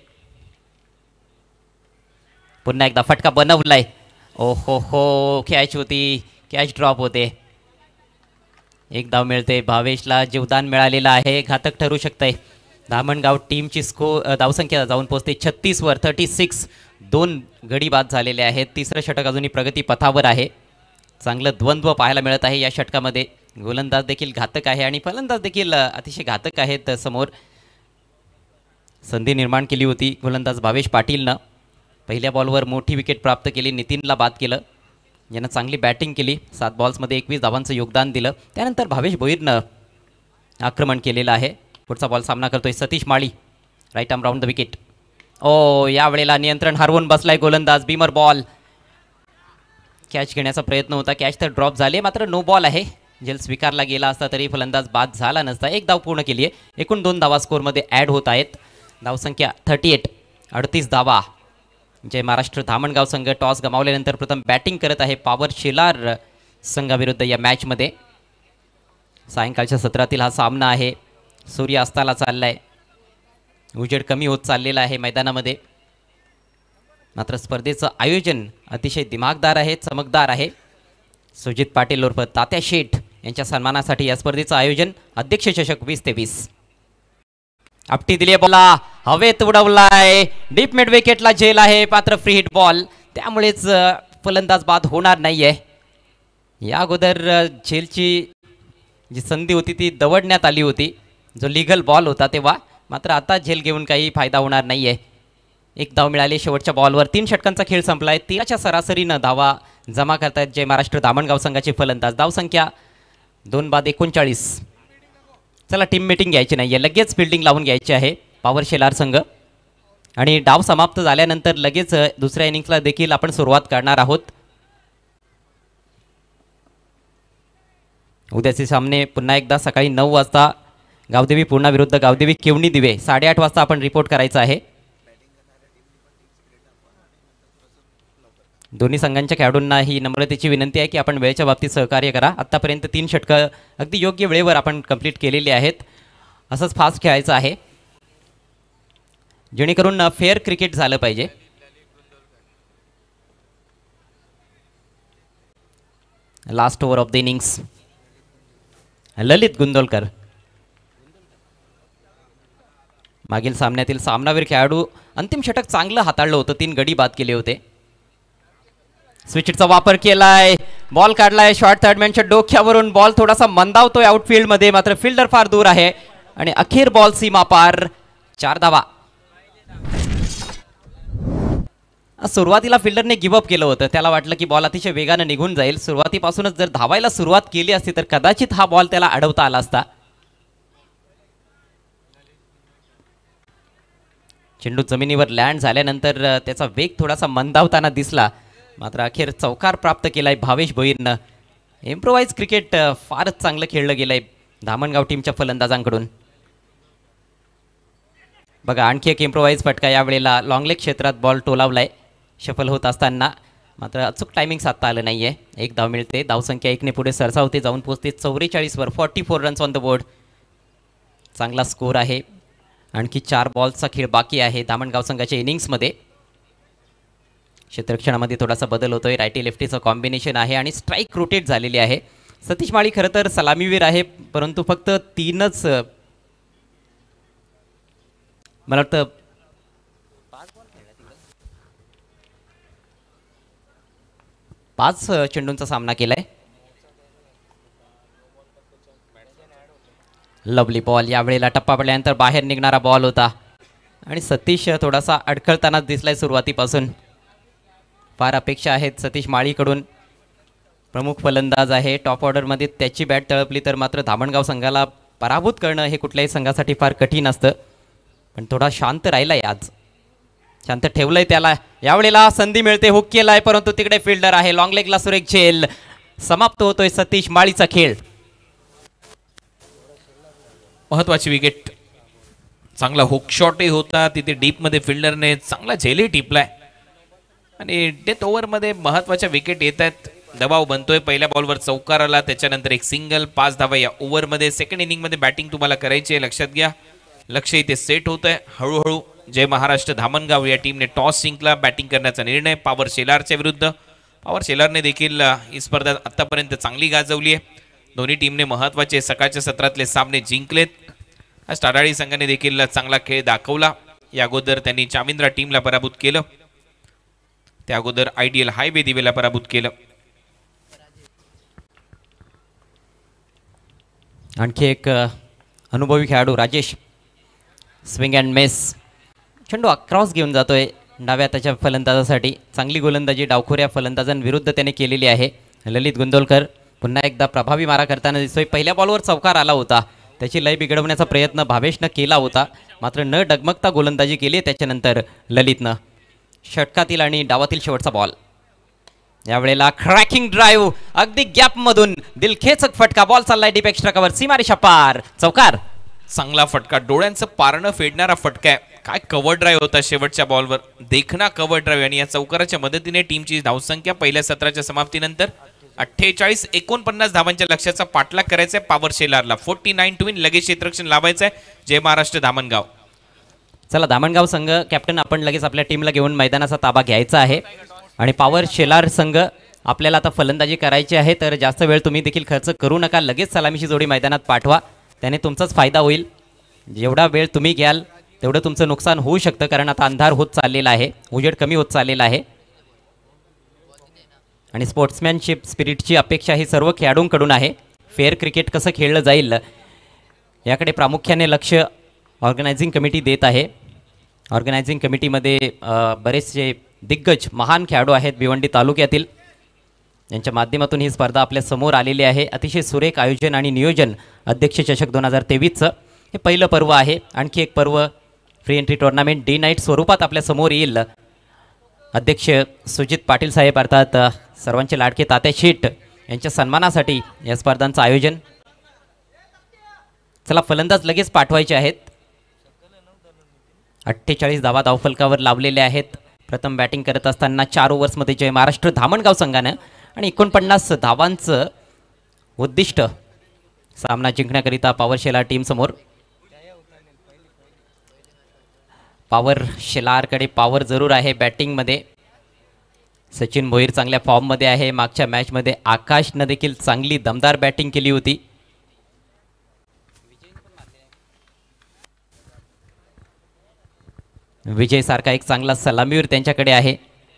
पुन्हा एकदा फटका बनवलाय. ओ हो हो, कॅच होती, कॅच ड्रॉप होते. एक धाव मिळते. भावेशला जीवदान मिळालेलं आहे, घातक ठरू शकतंय. धामणगाव टीमची स्को धावसंख्या जाऊन पोहोचते छत्तीस वर थर्टी सिक्स. दोन गडी बाद झालेले आहेत. तिसरं षटक अजूनही प्रगती पथावर आहे. चांगलं द्वंद्व पाहायला मिळत आहे या षटकामध्ये. गोलंदाज देखील घातक आहे आणि फलंदाज देखील अतिशय घातक आहेत. समोर संधी निर्माण केली होती गोलंदाज भावेश पाटीलनं. पहिल्या बॉलवर मोठी विकेट प्राप्त केली. नितीनला बाद केलं. यानं चांगली बॅटिंग केली. सात बॉल्समध्ये एकवीस धावांचं योगदान दिलं. त्यानंतर भावेश भोईरनं आक्रमण केलेलं आहे. पुढचा बॉल सामना करतोय Satish Mali. Right arm round the wicket. ओ यावेळेला नियंत्रण हरवून बसलाय गोलंदाज. Beamer ball. कॅच घेण्याचा प्रयत्न होता. कॅच तर ड्रॉप झाले, मात्र नो बॉल आहे. जेल स्वीकारला गेला असता तरी फलंदाज बाद झाला नसता. एक धाव पूर्ण केली आहे. एकूण दोन धावा स्कोरमध्ये ॲड होत आहेत. धावसंख्या थर्टी एट. अडतीस धावा. जय महाराष्ट्र धामणगाव संघ टॉस गमावल्यानंतर प्रथम बॅटिंग करत आहे पॉवर शेलार संघाविरुद्ध या मॅचमध्ये. सायंकाळच्या सत्रातील हा सामना आहे. सूर्य अस्ताला चाललाय. उजेड कमी होत चाललेला आहे मैदानामध्ये. मात्र स्पर्धेचं आयोजन अतिशय दिमागदार आहे, चमकदार आहे. सुजित पाटील उर्फ तात्या शेठ यांच्या सन्मानासाठी या स्पर्धेचं आयोजन. अध्यक्ष चषक वीस ते वीस. आपटी दिली बॉलला, हवेत उडवलाय. डीप मिड विकेटला झेल आहे, मात्र फ्री हिट बॉल, त्यामुळेच फलंदाज बाद होणार नाहीये. या अगोदर झेलची जी संधी होती ती दवडण्यात आली होती, जो लिगल बॉल होता तेव्हा. मात्र आता झेल घेऊन काही फायदा होणार नाहीये. एक धाव मिळाली शेवटच्या बॉलवर. तीन षटकांचा खेळ संपलाय. तेराच्या सरासरीनं धावा जमा करतायत जय महाराष्ट्र धामणगाव संघाचे फलंदाज. धावसंख्या दोन बाद एकोणचाळीस. चला टीम मीटिंग घ्यायची नाही आहे, लगेच फिल्डिंग लावून घ्यायची आहे पॉवर शेलार संघ. आणि डाव समाप्त झाल्यानंतर लगेच दुसऱ्या इनिंग्सला देखील आपण सुरुवात करणार आहोत. उद्याचे सामने पुन्हा एकदा सकाळी नऊ वाजता गावदेवी पूर्णा विरुद्ध गावदेवी केवणी दिवे. साडेआठ वाजता आपण रिपोर्ट करायचा आहे. दोन्ही संघांच्या खेळाडूंना ही नम्रतेची विनंती आहे की आपण वेळेच्या बाबतीत सहकार्य करा. आत्तापर्यंत तीन षटकं अगदी योग्य वेळेवर आपण कंप्लीट केलेली आहेत. असंच फास्ट खेळायचं आहे जेणेकरून फेअर क्रिकेट झालं पाहिजे. Last over of the innings. Lalit Gundolkar. मागील सामन्यातील सामनावीर खेळाडू. अंतिम षटक चांगलं हाताळलं होतं. तीन गडी बाद केले होते. स्विचचा वापर केलाय. बॉल काढलाय शॉर्ट थर्डमॅनच्या डोक्यावरून. बॉल थोडासा मंदावतोय आउटफील्ड मध्ये, मात्र फिल्डर फार दूर आहे आणि अखेर बॉल सीमा पार. चार धावा. सुरुवातीला फिल्डरने गिव्हअप केलं होतं. त्याला वाटलं की बॉल अतिशय वेगाने निघून जाईल. सुरुवातीपासूनच जर धावायला सुरुवात केली असती तर कदाचित हा बॉल त्याला अडवता आला असता. चेंडू जमिनीवर लँड झाल्यानंतर त्याचा वेग थोडासा मंदावताना दिसला, मात्र अखेर चौकार प्राप्त केलाय भावेश भोईरनं. इम्प्रोवाइज क्रिकेट फारच चांगलं खेळलं गेलंय धामणगाव टीमच्या फलंदाजांकडून. बघा आणखी एक इम्प्रोवाइज फटका. यावेळेला लॉंगलेग क्षेत्रात बॉल टोलावलाय शफल होत असताना, मात्र अचूक टायमिंग साधता आलं नाहीये. एक धाव मिळते. धावसंख्या एकने पुढे सरसावते, जाऊन पोहोचते चौवेचाळीस वर. Forty four runs on the board. चांगला स्कोर आहे. आणखी चार बॉल्सचा खेळ बाकी आहे धामणगाव संघाच्या इनिंग्समध्ये. क्षेत्ररक्षणामध्ये थोडासा बदल होतोय. रायटी लेफ्टीचं कॉम्बिनेशन आहे आणि स्ट्राईक रोटेट झालेली आहे. सतीश माळी खरं तर सलामीवीर आहे, परंतु फक्त तीनच मला वाटतं पाच चेंडूंचा सामना केलाय. Lovely ball. यावेळेला टप्पा पडल्यानंतर बाहेर निघणारा बॉल होता आणि सतीश थोडासा अडखळतानाच दिसलाय सुरुवातीपासून. फार अपेक्षा आहेत सतीश माळीकडून. प्रमुख फलंदाज आहे. टॉप ऑर्डरमध्ये त्याची बॅट तळपली तर मात्र धामणगाव संघाला पराभूत करणं हे कुठल्याही संघासाठी फार कठीण असतं. पण थोडा शांत राहिलाय आज. शांत ठेवलंय त्याला. यावेळेला संधी मिळते. हुक केलाय, परंतु तिकडे फिल्डर आहे. लॉंग लेगला सुरेख झेल. समाप्त होतोय सतीश माळीचा खेळ. महत्वाची विकेट. चांगला हुक शॉटही होता तिथे. डीपमध्ये फिल्डरने चांगला झेलही टिपलाय आणि डेथ ओव्हरमध्ये महत्वाच्या विकेट येत आहेत. दबाव बनतोय. पहिल्या बॉलवर चौकार आला, त्याच्यानंतर एक सिंगल. पाच धावा या ओव्हरमध्ये. सेकंड इनिंगमध्ये बॅटिंग तुम्हाला करायची आहे, लक्षात घ्या. लक्ष इथे सेट होत आहे हळूहळू. जय महाराष्ट्र धामणगाव या टीमने टॉस जिंकला. बॅटिंग करण्याचा निर्णय पॉवर शेलारच्या विरुद्ध. पॉवर शेलारने देखील ही स्पर्धा आतापर्यंत चांगली गाजवली आहे. दोन्ही टीमने महत्वाचे सकाळच्या सत्रातले सामने जिंकलेत. स्टाराळी संघाने देखील चांगला खेळ दाखवला. या अगोदर त्यांनी चामिंद्रा टीमला पराभूत केलं, त्या अगोदर आयडियल हायवे दिवेला पराभूत केलं. आणखी एक अ, अनुभवी खेळाडू राजेश स्विंग अँड मेस चेंडू अक्रॉस घेऊन जातोय डाव्या त्याच्या फलंदाजासाठी. चांगली गोलंदाजी डावखोऱ्या फलंदाजांविरुद्ध त्याने केलेली आहे. ललित गुंदोलकर पुन्हा एकदा प्रभावी मारा करताना दिसतोय. पहिल्या बॉलवर चौकार आला होता, त्याची लय बिघडवण्याचा प्रयत्न भावेशनं केला होता, मात्र न डगमगता गोलंदाजी केली त्याच्यानंतर ललितनं. षटकातील आणि डावातील शेवटचा बॉल. यावेळेला क्रॅकिंग ड्राईव्ह अगदी गॅपमधून दिलखेचक फटका. बॉल चाललाय डीप एक्स्ट्रा कव्हर, सीमारेषा पार, चौकार. चांगला फटका, डोळ्यांचं पारणं फेडणारा फटका आहे. काय कव्हर ड्राईव्ह होता शेवटच्या बॉलवर, देखना कव्हर ड्राईव्ह. आणि या चौकाराच्या मदतीने टीमची धावसंख्या पहिल्या सत्राच्या समाप्तीनंतर अठ्ठेचाळीस एकोणपन्नास धावांच्या लक्ष्याचा पाठलाग करायचा आहे पावर शेलारला. फोर्टी नाईन टू विन, लगेच क्षेत्ररक्षण लावायचं आहे जय महाराष्ट्र धामणगाव. चला धामणगाव संघ कॅप्टन आपण लगेच आपल्या टीमला घेऊन मैदानाचा ताबा घ्यायचा आहे आणि पॉवर शेलार संघ आपल्याला आता फलंदाजी करायची आहे. तर जास्त वेळ तुम्ही देखील खर्च करू नका, लगेच सलामीची जोडी मैदानात पाठवा, त्याने तुमचाच फायदा होईल. जेवढा वेळ तुम्ही घ्याल तेवढं तुमचं नुकसान होऊ शकतं, कारण आता अंधार होत चाललेला आहे, उजेड कमी होत चाललेला आहे आणि स्पोर्ट्समॅनशिप स्पिरिटची अपेक्षा ही सर्व खेळाडूंकडून आहे. फेअर क्रिकेट कसं खेळलं जाईल याकडे प्रामुख्याने लक्ष ऑर्गनायझिंग कमिटी देत आहे. ऑर्गनायझिंग कमिटीमध्ये अ, बरेचसे दिग्गज महान खेळाडू आहेत भिवंडी तालुक्यातील, यांच्या माध्यमातून ही स्पर्धा आपल्या समोर आलेली आहे. अतिशय सुरेख आयोजन आणि नियोजन. अध्यक्ष चषक दोन हजार तेवीसचं हे पहिलं पर्व आहे. आणखी एक पर्व free entry tournament day night स्वरूपात आपल्या समोर येईल. अध्यक्ष सुजित पाटील साहेब अर्थात अ, सर्वांचे लाडके तात्या शेट यांच्या सन्मानासाठी या स्पर्धांचं आयोजन. चला फलंदाज लगेच पाठवायचे आहेत. अठ्ठेचाळीस धावा धावफलकावर लावलेले आहेत. प्रथम बॅटिंग करत असताना चार ओव्हर्समध्ये जय महाराष्ट्र धामणगाव संघानं आणि एकोणपन्नास धावांचं उद्दिष्ट सामना जिंकण्याकरिता पॉवर शेलार टीम समोर. पॉवर शेलारकडे पॉवर जरूर आहे बॅटिंगमध्ये. सचिन भोईर चांगल्या फॉर्ममध्ये आहे. मागच्या मॅचमध्ये आकाशनं देखील चांगली दमदार बॅटिंग केली होती. विजय सारखा एक चांगला सलामीवीर त्यांच्याकडे आहे.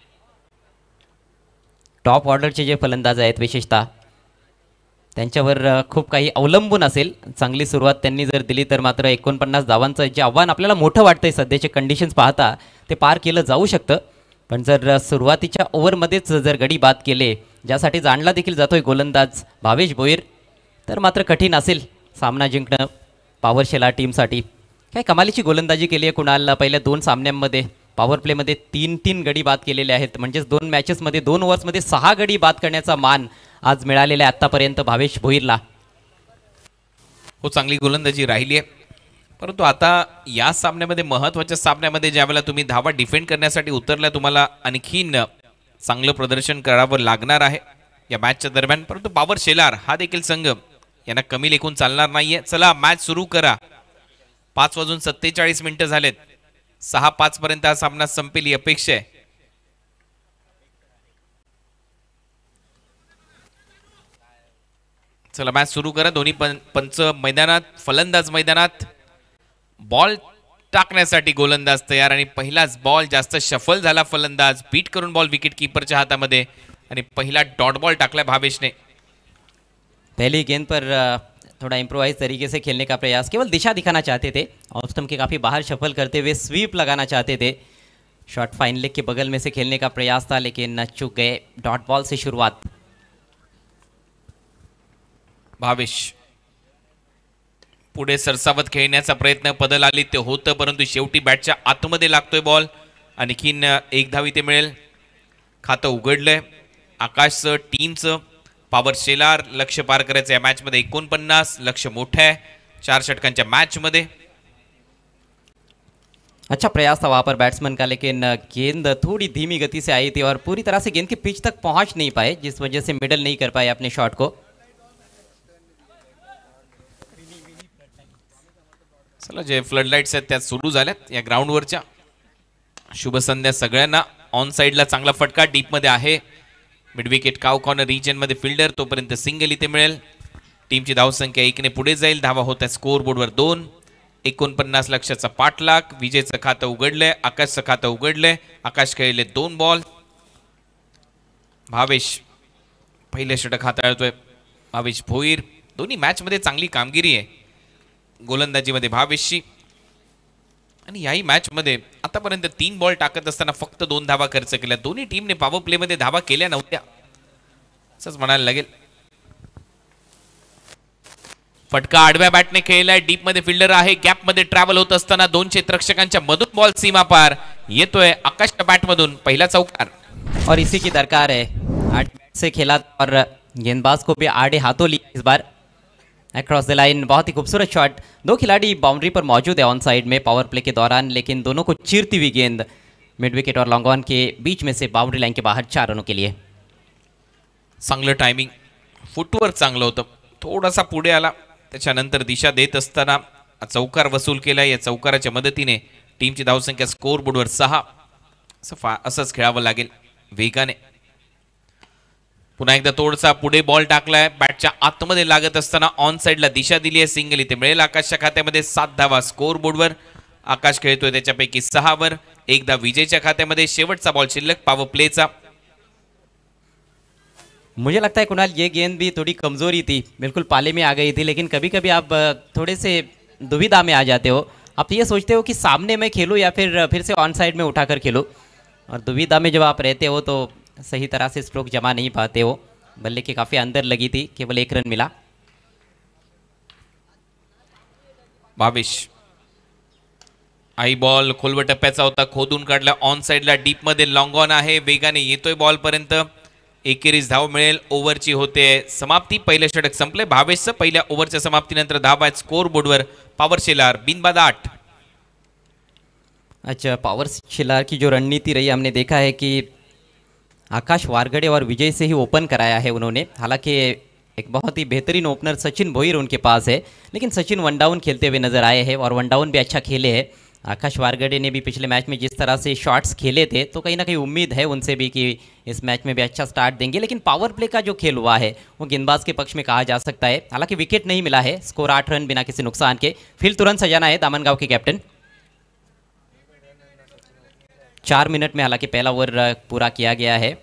टॉप ऑर्डरचे जे फलंदाज आहेत विशेषतः त्यांच्यावर अ, खूप काही अवलंबून असेल. चांगली सुरुवात त्यांनी जर दिली तर मात्र एकोणपन्नास धावांचं जे आव्हान आपल्याला मोठं वाटतंय सध्याचे कंडिशन्स पाहता ते पार केलं जाऊ शकतं. पण जर अ, सुरुवातीच्या ओव्हरमध्येच जर गडी बाद केले, ज्यासाठी जाणला देखील जातोय गोलंदाज भावेश भोईर, तर मात्र कठीण असेल सामना जिंकणं पॉवर शेलार टीमसाठी. काय कमालीची गोलंदाजी केली आहे कुणालला. पहिल्या दोन सामन्यांमध्ये पॉवर प्लेमध्ये तीन तीन गडी बाद केलेले आहेत. म्हणजेच दोन मॅचेसमध्ये दोन ओव्हर्समध्ये सहा गडी बाद करण्याचा मान आज मिळालेला आहे आत्तापर्यंत भावेश भोईरला. हो, चांगली गोलंदाजी राहिली आहे. परंतु आता या सामन्यामध्ये, महत्त्वाच्या सामन्यामध्ये ज्यावेळेला तुम्ही धावा डिफेंड करण्यासाठी उतरल्या, तुम्हाला आणखीन चांगलं प्रदर्शन करावं लागणार आहे या मॅचच्या दरम्यान. परंतु पॉवर शेलार हा देखील संघ यांना कमी लेखून चालणार नाहीये. चला मॅच सुरू करा. पाच वाजून सत्तेचाळीस मिनिटं झालेत. सहा पाच पर्यंत हा सामना संपेल ही अपेक्षा आहे. चला मॅच सुरू करा. दोन्ही पं पंच मैदानात, फलंदाज मैदानात. बॉल टाकण्यासाठी गोलंदाज तयार आणि पहिलाच बॉल जास्त शफल झाला. फलंदाज बीट करून बॉल विकेट कीपरच्या हातामध्ये आणि पहिला डॉट बॉल टाकला भावेशने. पहली गेंद पर अ, थोड़ा इम्प्रोवाइज तरीके से खेलने का प्रयास, केवल दिशा दिखाना चाहते थे. ऑफ स्टंप के काफ़ी बाहर शफल करते हुए स्वीप लगाना चाहते थे. शॉट फाइन लेग के बगल में से खेलने का प्रयास था लेकिन चूक गए. डॉट बॉल से शुरुआत. भावेश पुढे सरसावत खेळण्याचा प्रयत्न, पदल आली ते होतं, परंतु शेवटी बॅटच्या आतमध्ये लागतोय बॉल. आणखीन एक धाव इथे मिळेल. खातं उघडलंय आकाशचं, टीमचं. पॉवर शेलार लक्ष पार करायचं या मॅच मध्ये. एकोणपन्नास लक्ष मोठं आहे चार षटकांच्या मॅच मध्ये. अच्छा प्रयास था वहाँ पर बैट्समैन का, लेकिन गेंद थोड़ी धीमी गति से आई थी और पूरी तरह से गेंद के पिच तक पहुंच नहीं पाए, जिस वजह से मिडल नहीं कर पाए अपने शॉट को. चला, जे फ्लड लाईट्स आहेत त्या सुरू झाल्यात या ग्राउंडवरच्या. शुभ संध्या सगळ्यांना. ऑन साईडला चांगला फटका डीप मध्ये आहे. Mid wicket cow corner region मध्ये फिल्डर, तोपर्यंत सिंगल इथे मिळेल. टीमची धावसंख्या एकने पुढे जाईल. धावा होत आहे स्कोर बोर्डवर दोन. एकोणपन्नास लक्षाचा पाठलाग. विजेचं खातं उघडलंय, आकाशचं खातं उघडलंय. आकाश खेळले दोन बॉल. भावेश पहिले षटक हाताळतोय. भावेश भोईर दोन्ही मॅच मध्ये चांगली कामगिरी आहे गोलंदाजीमध्ये भावेशची. आणि याही मॅच मध्ये आतापर्यंत तीन बॉल टाकत असताना फक्त दोन धावा खर्च केल्या. दोन्ही टीमने पॉवर प्ले मध्ये धावा केल्या नव्हत्या असंच म्हणायला लागेल. फटका आडव्या बॅटने खेळलाय. डीप मध्ये फिल्डर आहे. गॅप मध्ये ट्रॅव्हल होत असताना दोन क्षेत्ररक्षकांच्या मधून बॉल सीमा पार येतोय आकाशच्या बॅट मधून. पहिला चौकार और इसी की दरकार है. आठ से खेला और गेंदबाज को भी आड़े हाथों लिया इस बार अक्रॉस द लाइन. बहुत ही खूबसूरत शॉट. दो खिलाड़ी बाउंड्री पर मौजूद है ऑन साइड में पावर प्ले के दौरान, लेकिन दोनों को चीरती हुई गेंद मिड विकेट और लॉन्ग ऑन के बीच में से बाउंड्री लाइन के बाहर चार रनों के लिए. चांगलं टायमिंग, फुटवर्क चांगलं होतं. थोडासा पुढे आला, त्याच्यानंतर दिशा देत असताना चौकार वसूल केला. या चौकाराच्या मदतीने टीमची धावसंख्या स्कोर बोर्डवर सहा. असंच खेळावं लागेल वेगाने. पुन्हा एकदा तोडचा पुढे बॉल टाकलाय. बॅटच्या आतमध्ये लागत असताना ऑन साइडला दिशा दिली आहे. सिंगल इथे मिळेल आकाशच्या खात्यामध्ये. सात धावा स्कोर बोर्डवर. आकाश खेळतोय त्याच्यापैकी सहा वर. एकदा विजयच्या खात्यामध्ये. शेवटचा बॉल शिल्लक पॉवर प्लेचा. मुझे लगता है कुणाल ये गेंद भी थोड़ी कमजोरी थी, बिल्कुल पाले में आ गई थी, लेकिन कभी कभी आप थोड़े से दुविधा में आ जाते हो. आप ये सोचते हो कि सामने में खेलूं या फिर फिर से ऑन साइड में उठाकर खेलूं, और दुविधा में जब आप रहते हो तो सही तरह से स्ट्रोक जमा नहीं पाते हो. बल्ले के काफ़ी अंदर लगी थी, केवल एक रन मिला. भावेश आई बॉल खोलवर टप्प्याचा होता, खोदून काढला. ऑन साइडला डीप मध्ये लॉंग ऑन आहे. वेगाने येतोय बॉल पर्यंत. एकेरीस धाव मिळेल. ओव्हरची होते समाप्ती. पहिले षटक संपले भावेशचं. पहिल्या ओव्हरच्या समाप्तीनंतर धावा आहेत स्कोर बोर्डवर. पॉवर शेलार बिनबाद आठ. अच्छा, पावर शिलार की जो रणनीति रही, हमने देखा है कि आकाश वारगड़े और विजय से ही ओपन कराया है उन्होंने. हालांकि एक बहुत ही बेहतरीन ओपनर सचिन भोईर उनके पास है, लेकिन सचिन वन डाउन खेलते हुए नजर आए हैं और वन डाउन भी अच्छा खेले हैं. आकाश वारगड़े ने भी पिछले मैच में जिस तरह से शॉट्स खेले थे, तो कहीं ना कहीं उम्मीद है उनसे भी कि इस मैच में भी अच्छा स्टार्ट देंगे. लेकिन पावर प्ले का जो खेल हुआ है वो गेंदबाज के पक्ष में कहा जा सकता है. हालांकि विकेट नहीं मिला है. स्कोर आठ रन बिना किसी नुकसान के. फील्ड तुरंत सजाना है दामनगांव के कैप्टन. चार मिनट में हालांकि पहला ओवर पूरा किया गया है.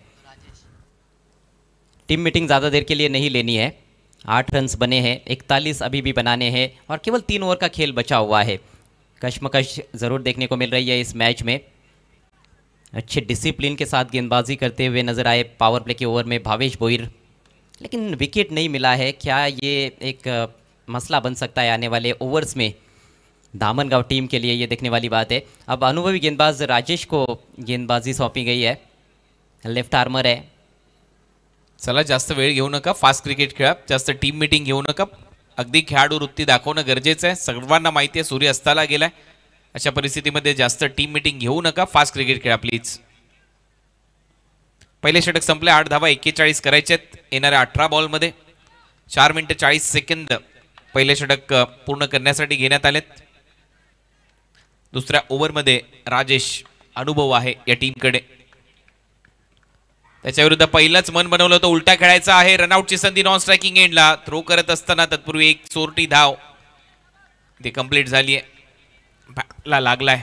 टीम मीटिंग ज़्यादा देर के लिए नहीं लेनी है. आठ रन्स बने हैं, इकतालीस अभी भी बनाने हैं और केवल तीन ओवर का खेल बचा हुआ है. कश्मकश ज़रूर देखने को मिल रही है इस मैच में. अच्छे डिसिप्लिन के साथ गेंदबाजी करते हुए नजर आए पावर प्ले के ओवर में भावेश भोईर, लेकिन विकेट नहीं मिला है. क्या ये एक मसला बन सकता है आने वाले ओवर्स में दामनगांव टीम के लिए? ये देखने वाली बात है. अब अनुभवी गेंदबाज राजेश को गेंदबाजी सौंपी गई है. लेफ्ट आर्मर है. चला, जास्त वेळ घेऊ नका. फास्ट क्रिकेट खेळा. जास्त टीम मीटिंग घेऊ नका. अगदी खेळाडू वृत्ती दाखवणं गरजेचं आहे. सर्वांना माहिती आहे सूर्य अस्ताला गेलाय. अशा परिस्थितीमध्ये जास्त टीम मीटिंग घेऊ नका. फास्ट क्रिकेट खेळा प्लीज. पहिले षटक संपले. आठ धावा एक्केचाळीस करायचे आहेत येणाऱ्या अठरा बॉलमध्ये. चार मिनिटं चाळीस सेकंद पहिले षटक पूर्ण करण्यासाठी घेण्यात आलेत. दुसऱ्या ओव्हरमध्ये राजेश अनुभव आहे या टीमकडे. त्याच्या विरुद्ध पहिलंच मन बनवलं होतं. उलटा खेळायचा आहे. रनआउटची संधी नॉन स्ट्रायकिंग एंडला. थ्रो करत असताना तत्पूर्वी एक चोरटी धाव ती कंप्लीट झाली आहे. बॅटला लागलाय.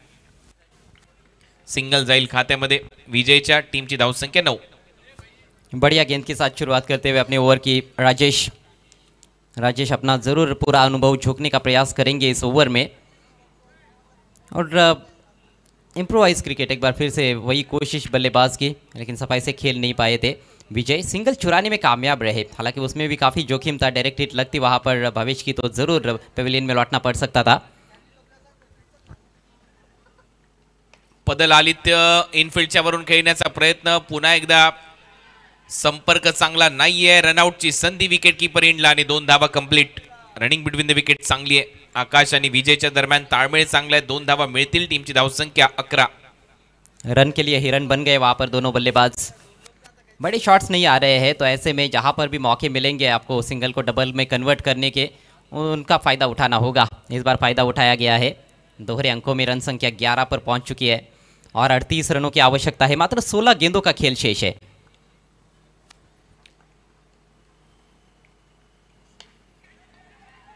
सिंगल जाईल खात्यामध्ये. विजयच्या टीमची धावसंख्या नऊ. बढ़िया गेंद के साथ शुरुआत करते हुए अपने ओवर की राजेश राजेश अपना ज़रूर पूरा अनुभव झोंकने का प्रयास करेंगे इस ओवर में. और इम्प्रोवाइज क्रिकेट, एक बार फिर से वही कोशिश बल्लेबाज की, लेकिन सफाई से खेल नहीं पाए थे. विजय सिंगल चुराने में कामयाब रहे. हालांकि उसमें भी काफ़ी जोखिम था. डायरेक्ट हिट लगती वहाँ पर भविष्य की तो ज़रूर पेविलियन में लौटना पड़ सकता था. पदल आदित्य इनफिल्डच्या वरून खेळण्याचा प्रयत्न. पुन्हा एकदा संपर्क चांगला नाहीये. रनआउटची संधी विकेट कीपर इंडला आणि दोन धावा complete. Running between the wicket चांगली आहे. आकाश आणि विजयच्या दरम्यान ताळमेळ चांगला आहे. दोन धावा मिळतील. टीमची धावसंख्या अकरा. रन के लिए ही रन बन गए वहाँ पर दोनों बल्लेबाज. बड़े शॉट्स नहीं आ रहे हैं, तो ऐसे में जहाँ पर भी मौके मिलेंगे आपको सिंगल को डबल में कन्वर्ट करने के, उनका फ़ायदा उठाना होगा. इस बार फ़ायदा उठाया गया है. दोहरे अंकों में रन संख्या ग्यारह पर पहुंच चुकी है और अड़तीस रनों की आवश्यकता है. मात्र सोलह गेंदों का खेल शेष है.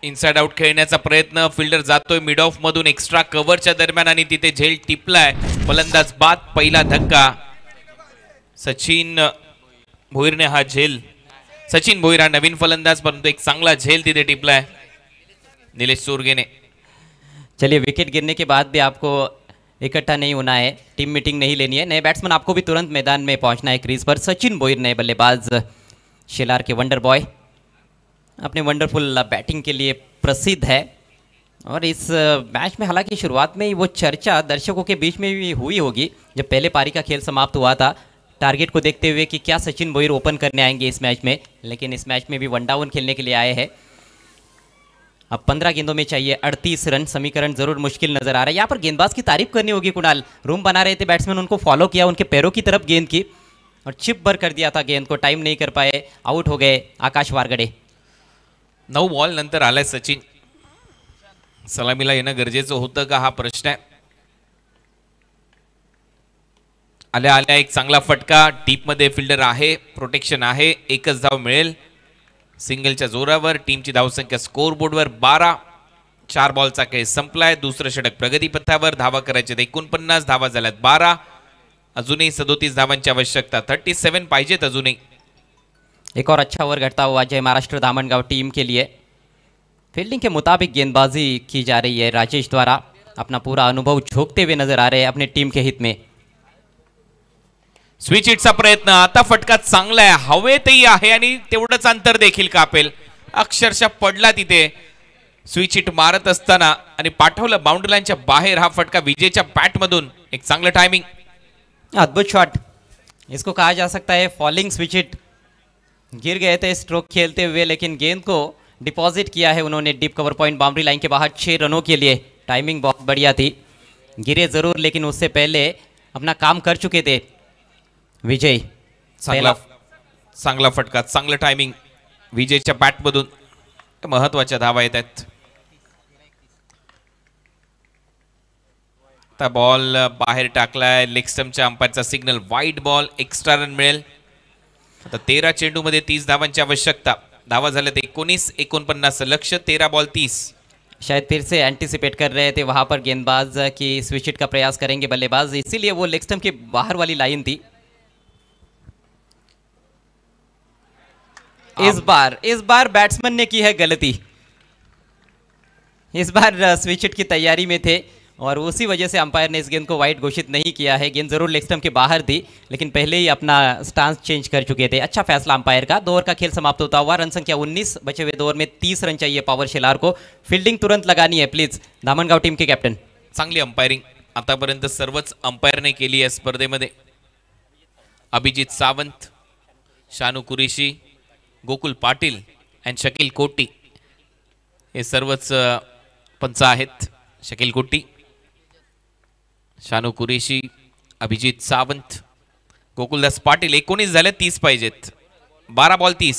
इनसाइड आउट खेळण्याचा प्रयत्न, फिल्डर जातोय मिड ऑफ मधून एक्स्ट्रा कव्हरच्या दरम्यान आणि तिथे झेल टिपलाय. फलंदाज बाद, पहिला धक्का. सचिन भोईरने हा झेल, सचिन भोईर हा नवीन फलंदाज, परंतु एक चांगला झेल तिथे टिपलाय निलेश सोरगे ने. चलिए, विकेट गिरने के बाद भी आपको इकट्ठा नहीं होना है, टीम मीटिंग नहीं लेनी है, नए बैट्समैन आपको भी तुरंत मैदान में पहुंचना है क्रीज पर. सचिन भोईर नए बल्लेबाज, शेलार के वंडर बॉय, अपने वंडरफुल बैटिंग के लिए प्रसिद्ध है. और इस मैच में हालांकि शुरुआत में ही वो चर्चा दर्शकों के बीच में भी हुई होगी जब पहले पारी का खेल समाप्त हुआ था, टारगेट को देखते हुए कि क्या सचिन भोईर ओपन करने आएंगे इस मैच में. लेकिन इस मैच में भी वन डाउन खेलने के लिए आए हैं. अब पंद्रह गेंदों में चाहिए अड़तीस रन, समीकरण जरूर मुश्किल नजर आ रहा है. यहाँ पर गेंदबाज की तारीफ करनी होगी कुणाल, रूम बना रहे थे बैट्समैन, उनको फॉलो किया, उनके पैरों की तरफ गेंद की और चिप भर कर दिया था गेंद को, टाइम नहीं कर पाए, आउट हो गए आकाश वारगडे. नऊ बॉल नंतर आलाय सचिन. सलामीला येणं गरजेचं होतं का हा प्रश्न आहे. आल्या आल्या एक चांगला फटका, डीप मध्ये फिल्डर आहे, प्रोटेक्शन आहे, एकच धाव मिळेल सिंगलच्या जोरावर. टीमची धावसंख्या स्कोर बोर्डवर बारा. चार बॉलचा खेळ संपलाय. दुसरं षटक प्रगतीपथावर, धावा करायचे एकोणपन्नास, धावा झाल्यात बारा. अजूनही सदोतीस धावांची आवश्यकता, थर्टी सेवन पाहिजेत अजूनही. एक और अच्छा ओवर घटता हुआ जय महाराष्ट्र दामनगांव टीम के लिए. फील्डिंग के मुताबिक गेंदबाजी की जा रही है राजेश द्वारा, अपना पूरा अनुभव झोंकते हुए नजर आ रहे हैं अपने टीम के हित में. स्विच हिटचा प्रयत्न, आता फटका चांगला आहे, हवेतही आहे आणि तेवढंच अंतर देखील कापेल. अक्षरशः पडला तिथे स्विच हिट मारत असताना आणि पाठवलं बाउंड्री लाईनच्या बाहेर. हा फटका विजेच्या बॅट मधून, एक चांगलं टायमिंग, अद्भुत शॉट, इसको कहा जा सकता है फॉलिंग स्विच हिट. गिर गए थे स्ट्रोक खेलते हुए, लेकिन गेंद को डिपॉजिट किया है उन्होंने deep cover point boundary line के बाहर छह रनों के लिए. टाइमिंग बहुत बढ़िया थी, गिरे जरूर लेकिन उससे पहले अपना काम कर चुके थे विजय. चांगला चांगला फटका, चांगलं टायमिंग विजयच्या बॅट मधून. महत्वाच्या धावा येत आहेत. आता बॉल बाहेर टाकलाय, लेग स्टंपच्या अंपायरचा signal, wide ball, extra run मिळेल. आता तेरा चेंडू मध्ये तीस धावांची आवश्यकता. धावा झाल्यात एकोणीस, एकोणपन्नास लक्ष, तेरा बॉल तीस. शायद फिर से एंटिसिपेट कर रहे थे वहां पर गेंदबाज की स्विच हिट का प्रयास करेंगे बल्लेबाज, इसीलिए वो लेग स्टंप के बाहर वाली लाइन थी. इस बार इस बार बैट्समैन ने की है गलती. इस बार स्विच हिट की तैयारी में थे और उसी वजह से अंपायर ने इस गेंद को वाइड घोषित नहीं किया है. गेंद जरूर लेग स्टंप के बाहर थी, लेकिन पहले ही अपना स्टांस चेंज कर चुके थे. अच्छा फैसला अंपायर का. दो ओवर का खेल समाप्त होता हुआ, रन संख्या उन्नीस, बचे हुए दो ओवर में तीस रन चाहिए पावर शेलार को. फील्डिंग तुरंत लगानी है प्लीज, दामनगांव टीम के कॅप्टन. चांगली अंपायरिंग आतापर्यंत सर्वच अंपायरने केली आहे स्पर्धेमध्ये. अभिजित सावंत, शानू कुरेशी, गोकुल पाटील आणि शकील कोटी हे सर्वच पंच आहेत. शकील कोटी, शानू कुरेशी, अभिजित सावंत, गोकुलदास पाटील. एकोणीस झाले, तीस पाहिजेत. बारा बॉल तीस.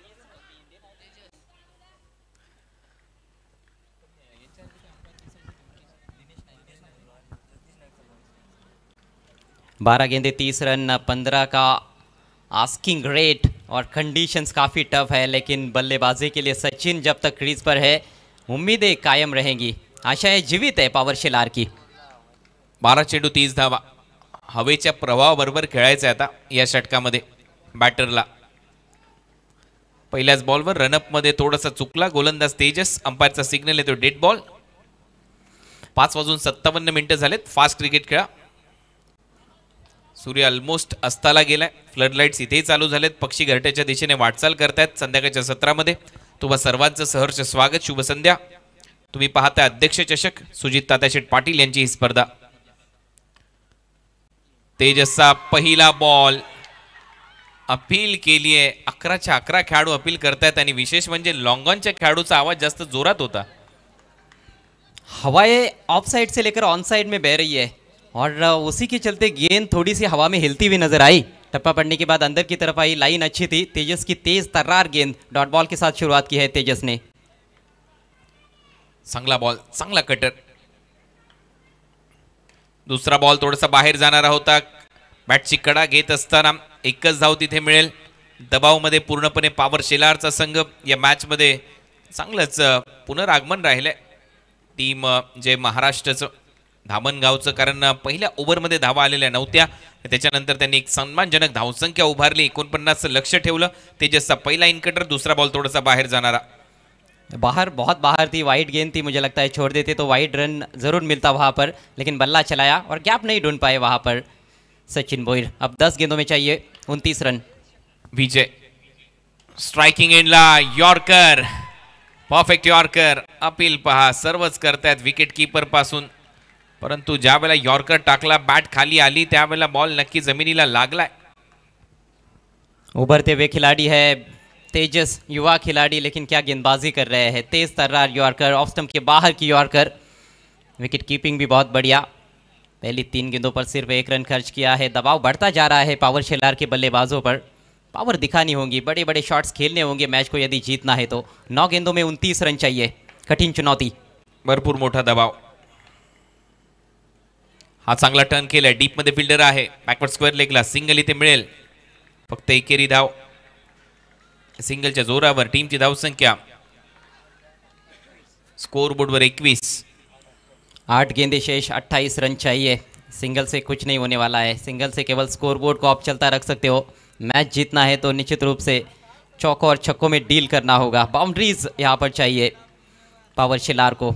बारह गेंदे तीस रन, पंद्रह का आस्किंग रेट और कंडीशंस काफ़ी टफ है, लेकिन बल्लेबाजी के लिए सचिन जब तक क्रीज पर है उम्मीदें कायम रहेंगी, आशाएं जीवित है पावर शेलार की. बारा चेंडू तीस धावा. हवेच्या प्रवाहाबरोबर खेळायचं आता या षटकामध्ये बॅटरला. पहिल्याच बॉलवर रनअप मध्ये थोडासा चुकला गोलंदाज तेजस, अंपायरचा सिग्नल येतो डेड बॉल. पाच वाजून सत्तावन्न मिनिटं झालेत. फास्ट क्रिकेट खेळा. सूर्य ऑलमोस्ट अस्ताला गेलाय. फ्लड लाईट्स इथेही चालू झालेत. पक्षी घरट्याच्या दिशेने वाटचाल करतायत संध्याकाळच्या सत्रामध्ये. तुम्हा सर्वांचं सहर्ष स्वागत, शुभ संध्या. तुम्ही पाहताय अध्यक्ष चषक, सुजित तात्याशेठ पाटील यांची ही स्पर्धा. तेजसचा पहिला बॉल अपील केली आहे. अकराच्या अकरा खेळाडू अपील करतायत आणि विशेष म्हणजे लॉन्गॉनच्या खेळाडूचा आवाज जास्त जोरात होता. हवाएं ऑफ साइड से लेकर ऑन साइड में बह रही है और उसी के चलते गेंद थोड़ी सी हवा में हिलती हुई नजर आई. टप्पा पड़ने के बाद अंदर की तरफ आई, लाइन अच्छी थी. तेजस की तेज तर्रार गेंद, डॉट बॉल के साथ शुरुआत की है तेजस ने. चांगला बॉल, चांगला कटर. दुसरा बॉल थोडासा बाहेर जाणारा होता. बॅटची कडा घेत असताना एकच धाव तिथे मिळेल. दबाव मध्ये पूर्णपणे पावर शेलारचा संघ या मॅच मध्ये चांगलंच पुनरागमन राहिलंय टीम जे महाराष्ट्राचं धामणगावचं, कारण पहिल्या ओव्हरमध्ये धावा आलेल्या नव्हत्या. त्याच्यानंतर त्यांनी एक सन्मानजनक धावसंख्या उभारली, एकोणपन्नास लक्ष ठेवलं. तेजसचा पहिला इनकटर, दुसरा बॉल थोडासा बाहेर जाणारा, बाहर बहुत बाहर थी, वाइड गेंद थी, मुझे लगता है छोड़ देते तो वाइड रन जरूर मिलता वहां पर, लेकिन बल्ला चलाया और गैप नहीं ढूंढ पाए वहां पर सचिन भोईर. अब दस गेंदों में चाहिए उनतीस रन. विजय स्ट्राइकिंग एंडला यॉर्कर, परफेक्ट यॉर्कर. अपील पहा, सर्वच करतायत विकेट कीपर पासून, परंतु ज्या वेळेला यॉर्कर टाकला, बॅट खाली आली, त्यावेळेला बॉल नक्की जमिनीला लागलाय. उभरते हुए खिलाड़ी है तेजस, युवा खिलाड़ी, लेकिन क्या गेंदबाजी कर रहे हैं. तेज तर्रार यॉर्कर, ऑफ स्टंप के बाहर की यॉर्कर. विकेट कीपिंग भी बहुत बढ़िया. पहली तीन गेंदों पर सिर्फ एक रन खर्च किया है. दबाव बढ़ता जा रहा है पावर शेलार के बल्लेबाजों पर. पावर दिखानी होगी, बड़े बड़े शॉट्स खेलने होंगे मैच को यदि जीतना है तो. नौ गेंदों में उनतीस रन चाहिए, कठिन चुनौती. भरपूर मोठा दबाव. हा चांगला टर्न केलाय, डीप मध्ये फिल्डर आहे, बॅकवर्ड स्क्वेअर लेगला सिंगल इथे मिळेल. फक्त एकेरी धाव. सिंगलच्या जोरावर टीमची धावसंख्या स्कोर बोर्डवर एकवीस. आठ गेंदे शेष, अट्ठाईस रन चाहिए. सिंगल से कुछ नहीं होने वाला है. सिंगल से केवल स्कोर बोर्ड को आप चलता रख सकते हो. मैच जीतना है तो निश्चित रूप से चौकों और छक्कों में डील करना होगा. बाउंड्रीज यहाँ पर चाहिए पावर शिलार को.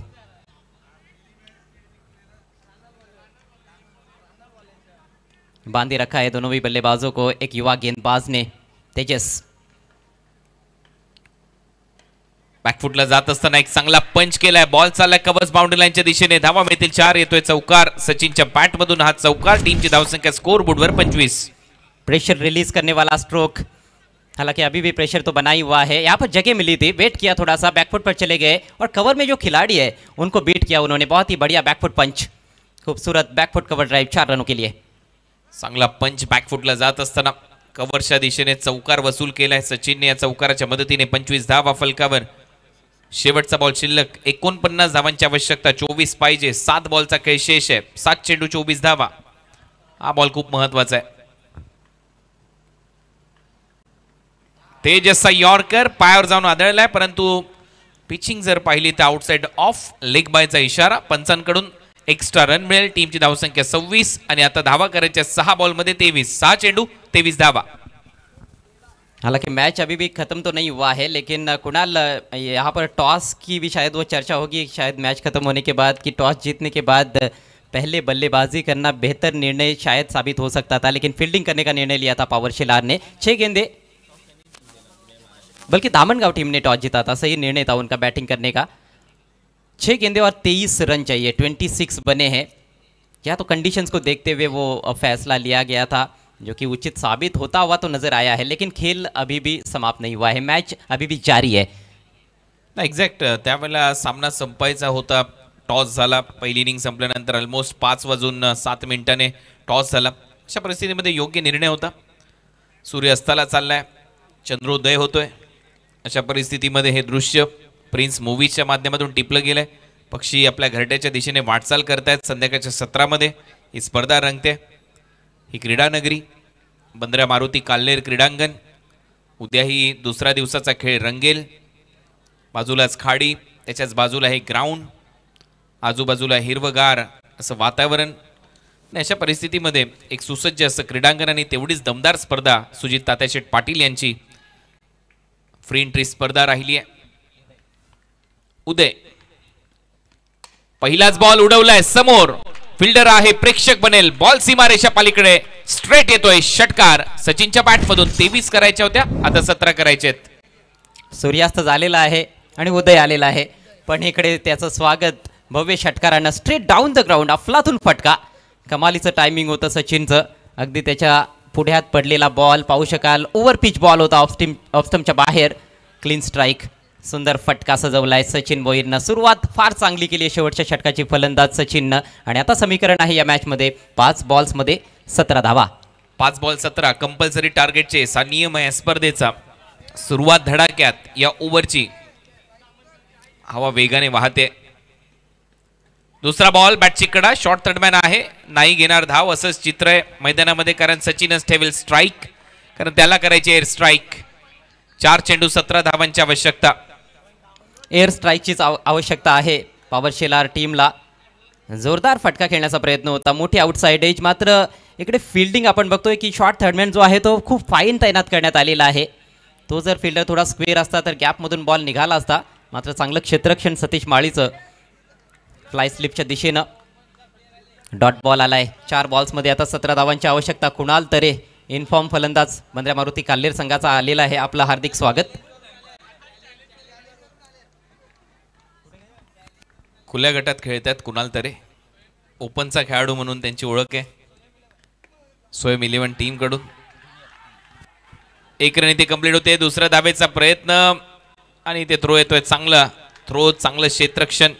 बांधे रखा है दोनों भी बल्लेबाजों को एक युवा गेंदबाज ने. तेजस बॅकफुटला जात असताना एक चांगला पंच केलाय, बॉल चाललाय कव्हर्स बाउंड्री लाईनच्या दिशेने. धावा मिळतील चार. येतोय चौकार सचिनच्या बॅट मधून. हा चौकार, टीमची धावसंख्या स्कोर बोर्डवर पंचवीस. प्रेशर रिलीज करने वाला स्ट्रोक. हालांकि अभी भी प्रेशर तो बना ही हुआ है. यहाँ पर जगह मिली थी, वेट किया थोड़ा सा, बैकफुट पर चले गए और कवर में जो खिलाड़ी है उनको बीट किया उन्होंने. बहुत ही बढ़िया बैकफुट पंच, खूबसूरत बैकफुट कवर ड्राइव, चार रनों के लिए. चांगला पंच बॅकफुटला जात असताना कव्हरच्या दिशेने चौकार वसूल केलाय सचिनने. या चौकाराच्या मदतीने पंचवीस धावा फलकावर. शेवटचा बॉल शिल्लक, एकोणपन्नास धावांची आवश्यकता, चोवीस पाहिजे. सात बॉलचा खेळ शेष आहे, सात चेंडू चोवीस धावा. हा बॉल खूप महत्वाचा आहे. तेजसचा यॉर्कर पायावर जाऊन आदळलाय, परंतु पिचिंग जर पाहिली तर आउटसाइड ऑफ लेग बायचा इशारा. पंचांकडून एक्स्ट्रा रन मिळेल. टीमची धावसंख्या सव्वीस आणि आता धावा करायच्या सहा बॉल मध्ये तेवीस. सहा चेंडू तेवीस धावा. हालांकि मैच अभी भी खत्म तो नहीं हुआ है, लेकिन कुणाल यहाँ पर टॉस की भी शायद वो चर्चा होगी शायद मैच खत्म होने के बाद, कि टॉस जीतने के बाद पहले बल्लेबाजी करना बेहतर निर्णय शायद साबित हो सकता था, लेकिन फील्डिंग करने का निर्णय लिया था पावर शिलार ने. छह गेंदे, बल्कि धामणगांव टीम ने टॉस जीता था, सही निर्णय था उनका बैटिंग करने का. छः गेंदे और तेईस रन चाहिए, छब्बीस बने हैं. या तो कंडीशंस को देखते हुए वो फैसला लिया गया था, जो कि उचित साबित होता हुआ तो नजर आया है, लेकिन खेल अभी भी समाप्त नहीं हुआ है, मैच अभी भी जारी है. ना एक्झॅक्ट त्यावेळेला सामना संपायचा होता. टॉस झाला, पहिली इनिंग संपल्यानंतर ऑलमोस्ट पाच वाजून सात मिनिटाने टॉस झाला. अशा परिस्थितीमध्ये योग्य निर्णय होता. सूर्य अस्ताला चाललाय, चंद्रोदय होतोय. अशा परिस्थितीमध्ये हे दृश्य प्रिन्स मूवीजच्या माध्यमातून टिपलं गेलंय. पक्षी आपल्या घरट्याच्या दिशेने वाटचाल करतायत. संध्याकाळच्या सत्रामध्ये ही स्पर्धा रंगते. ही क्रीडा नगरी बंदरा मारुती काल्नेर क्रीडांगण. उद्याही दुसरा दिवसाचा खेळ रंगेल. बाजूलाच खाडी, त्याच्याच बाजूला हे ग्राउंड, आजूबाजूला हिरवगार असं वातावरण. अशा परिस्थितीमध्ये एक सुसज्ज असं क्रीडांगण आणि तेवढीच दमदार स्पर्धा सुजित तात्याशेठ पाटील यांची फ्री एंट्री स्पर्धा राहिली आहे. उदय पहिलाच बॉल उडवलाय समोर. फिल्डर आहे, प्रेक्षक बनेल. बॉल सीमारेषा पलीकडे स्ट्रेट येतोय. षटकार सचिनच्या बॅट मधून. तेवीस करायच्या होत्या, आता सतरा करायचे. सूर्यास्त झालेला आहे आणि उदय आलेला आहे, पण इकडे त्याचं स्वागत भव्य षटकारानं. स्ट्रेट डाऊन द ग्राउंड, अफलातून फटका. कमालीचं टायमिंग होतं सचिनचं. अगदी त्याच्या पुढ्यात पडलेला बॉल पाहू शकाल. ओव्हर पिच बॉल होता, ऑफ स्टिम ऑफ स्टंपच्या बाहेर. क्लीन स्ट्राईक, सुंदर फटका सजवलाय सचिन भोईरनं. सुरुवात फार चांगली केली आहे शेवटच्या षटकाची फलंदाज सचिननं. आणि आता समीकरण आहे या मॅचमध्ये पाच बॉल्समध्ये सतरा धावा. पाच बॉल सतरा कंपल्सरी टार्गेटचे हा नियम आहे स्पर्धेचा. सुरुवात धडाक्यात. या ओव्हरची हवा वेगाने वाहते. दुसरा बॉल बॅटची कडा. शॉर्ट थर्डमॅन आहे, नाही घेणार धाव, असंच चित्र आहे मैदानामध्ये, कारण सचिनच ठेवेल स्ट्राईक, कारण त्याला करायची एअर स्ट्राईक. चार चेंडू सतरा धावांची आवश्यकता. एअर स्ट्राईकचीच आव आवश्यकता आहे पॉवर शेलार टीमला. जोरदार फटका खेळण्याचा प्रयत्न होता, मोठी आउटसाइड एज. मात्र इकडे फिल्डिंग आपण बघतोय की शॉर्ट थर्डमॅन जो आहे तो खूप फाईन तैनात करण्यात आलेला आहे. तो जर फिल्डर थोडा स्क्वेअर असता तर गॅपमधून बॉल निघाला असता. मात्र चांगलं क्षेत्ररक्षण सतीश माळीचं फ्लाय स्लिपच्या दिशेनं. डॉट बॉल आलाय. चार बॉल्समध्ये आता सतरा धावांची आवश्यकता. कुणाल तरे इनफॉर्म फलंदाज बंद्रा मारुती काल्हेर संघाचा आलेला आहे. आपलं हार्दिक स्वागत. खुल्या गटात खेळतात कुणाल तरे, ओपनचा खेळाडू म्हणून त्यांची ओळख आहे स्वयं इलेव्हन टीम कडून. एक रन इथे कंप्लीट होते. दुसऱ्या धाबेचा प्रयत्न आणि ते थ्रो येतोय. चांगला थ्रो, चांगलं क्षेत्ररक्षण.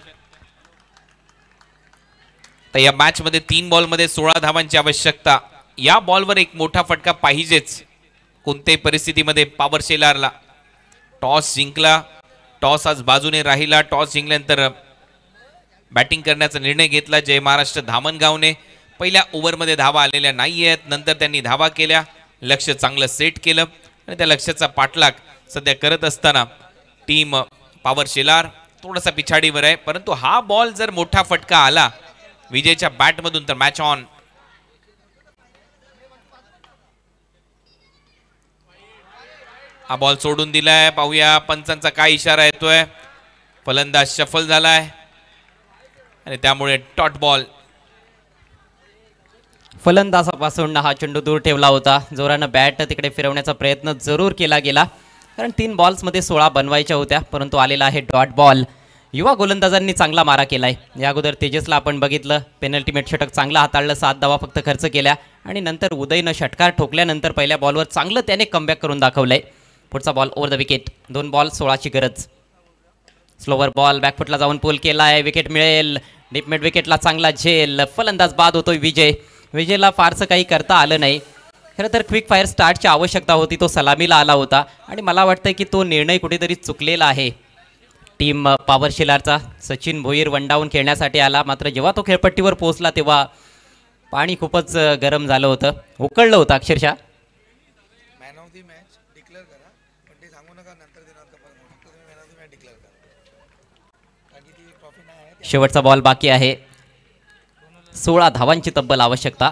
तर या मॅच मध्ये तीन बॉल मध्ये सोळा धावांची आवश्यकता. या बॉलवर एक मोठा फटका पाहिजेच कोणत्याही परिस्थितीमध्ये पॉवर शेलारला. टॉस जिंकला, टॉस आज बाजूने राहिला. टॉस जिंकल्यानंतर बॅटिंग करण्याचा निर्णय घेतला जय महाराष्ट्र धामणगावने. पहिल्या ओव्हरमध्ये धावा आलेल्या नाही आहेत, नंतर त्यांनी धावा केल्या, लक्ष चांगलं सेट केलं आणि त्या लक्ष्याचा पाठलाग सध्या करत असताना टीम पॉवर शेलार थोडासा पिछाडीवर आहे. परंतु हा बॉल जर मोठा फटका आला विजयच्या बॅटमधून तर मॅच ऑन. हा बॉल सोडून दिलाय. पाहूया पंचांचा काय इशारा येतोय. फलंदाज शफल झालाय आणि त्यामुळे डॉट बॉल. फलंदाजापासून हा चेंडू दूर ठेवला होता. जोरानं बॅट तिकडे फिरवण्याचा प्रयत्न जरूर केला गेला, कारण तीन बॉल्समध्ये सोळा बनवायच्या होत्या, परंतु आलेला आहे डॉट बॉल. युवा गोलंदाजांनी चांगला मारा केलाय. या अगोदर तेजसला आपण बघितलं, पेनल्टीमेट षटक चांगलं हाताळलं, सात धावा फक्त खर्च केल्या आणि नंतर उदयनं षटकार ठोकल्यानंतर पहिल्या बॉलवर चांगलं त्याने कमबॅक करून दाखवलंय. पुढचा बॉल ओव्हर द विकेट. दोन बॉल सोळाची गरज. स्लोवर बॉल बॅकफुटला जाऊन पोल केलाय. विकेट मिळेल. डीप मिड विकेटला चांगला झेल. फलंदाज बाद होतोय विजय. विजयला फारसं काही करता आलं नाही. खरं तर क्विक फायर स्टार्टची आवश्यकता होती, तो सलामीला आला होता आणि मला वाटतं की तो निर्णय कुठेतरी चुकलेला आहे. टीम पॉवर शेलारचा सचिन भोईर वनडाऊन खेळण्यासाठी आला, मात्र जेव्हा तो खेळपट्टीवर पोहोचला तेव्हा पाणी खूपच गरम झालं होतं, उकळलं होतं अक्षरशः. Man of the match declare करा, पण ते सांगू नका नंतर देणार का, फक्त तुम्ही man of the match declare करा, कारण की ती ट्रॉफी नाही आहे. शेवटचा बॉल बाकी आहे. सोळा धावांची तब्बल आवश्यकता.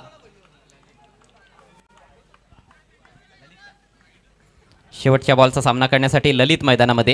शेवटच्या बॉलचा सामना करण्यासाठी ललित मैदानामध्ये.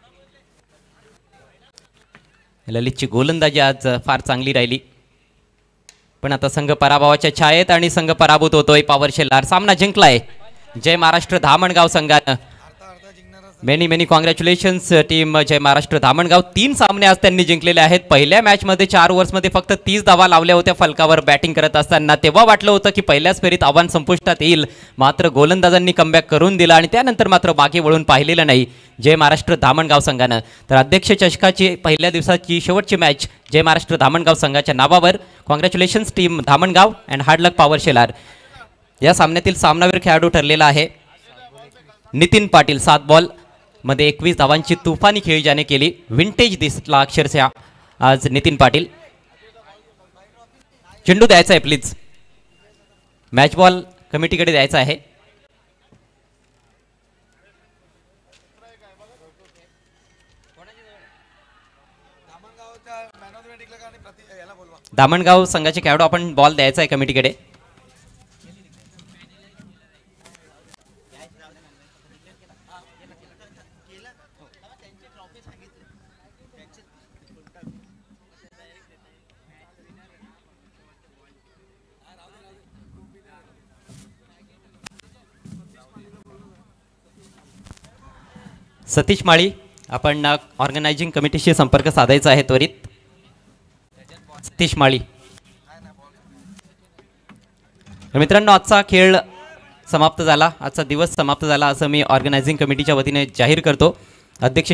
ललितची गोलंदाजी आज फार चांगली राहिली, पण आता संघ पराभवाच्या छायेत आणि संघ पराभूत होतोय. पॉवर शेलार सामना जिंकलाय जय महाराष्ट्र धामणगाव संघानं. Many many congratulations team Jai Maharashtra Dhamangaon. तीन सामने आज त्यांनी जिंकलेले आहेत. पहिल्या मॅचमध्ये चार ओव्हर्समध्ये फक्त तीस धावा लावल्या होत्या फलकावर बॅटिंग करत असताना. तेव्हा वाटलं होतं की पहिल्याच फेरीत आव्हान संपुष्टात येईल, मात्र गोलंदाजांनी कमबॅक करून दिला आणि त्यानंतर मात्र बाकी वळून पाहिलेलं नाही जय महाराष्ट्र धामणगाव संघानं. तर अध्यक्ष चषकाची पहिल्या दिवसाची शेवटची मॅच जय महाराष्ट्र धामणगाव संघाच्या नावावर. Congratulations team Dhamangaon and hard luck power Shelar. या सामन्यातील सामनावीर खेळाडू ठरलेला आहे नितीन पाटील. सात बॉल मध्ये एकवीस धावांची तुफानी खेळी ज्याने केली. विंटेज दिसला अक्षरशः आज नितीन पाटील. चेंडू द्यायचा आहे प्लीज. मॅच बॉल कमिटीकडे द्यायचा आहे. धामणगाव संघाचे खेळाडू आपण बॉल द्यायचा आहे कमिटीकडे. सतीश माळी, आपण ऑर्गनायझिंग कमिटीशी संपर्क साधायचा आहे त्वरित. सतीश माळी. मित्रांनो, आजचा खेळ समाप्त झाला, आजचा दिवस समाप्त झाला असं मी ऑर्गनायझिंग कमिटीच्या वतीने जाहीर करतो. अध्यक्ष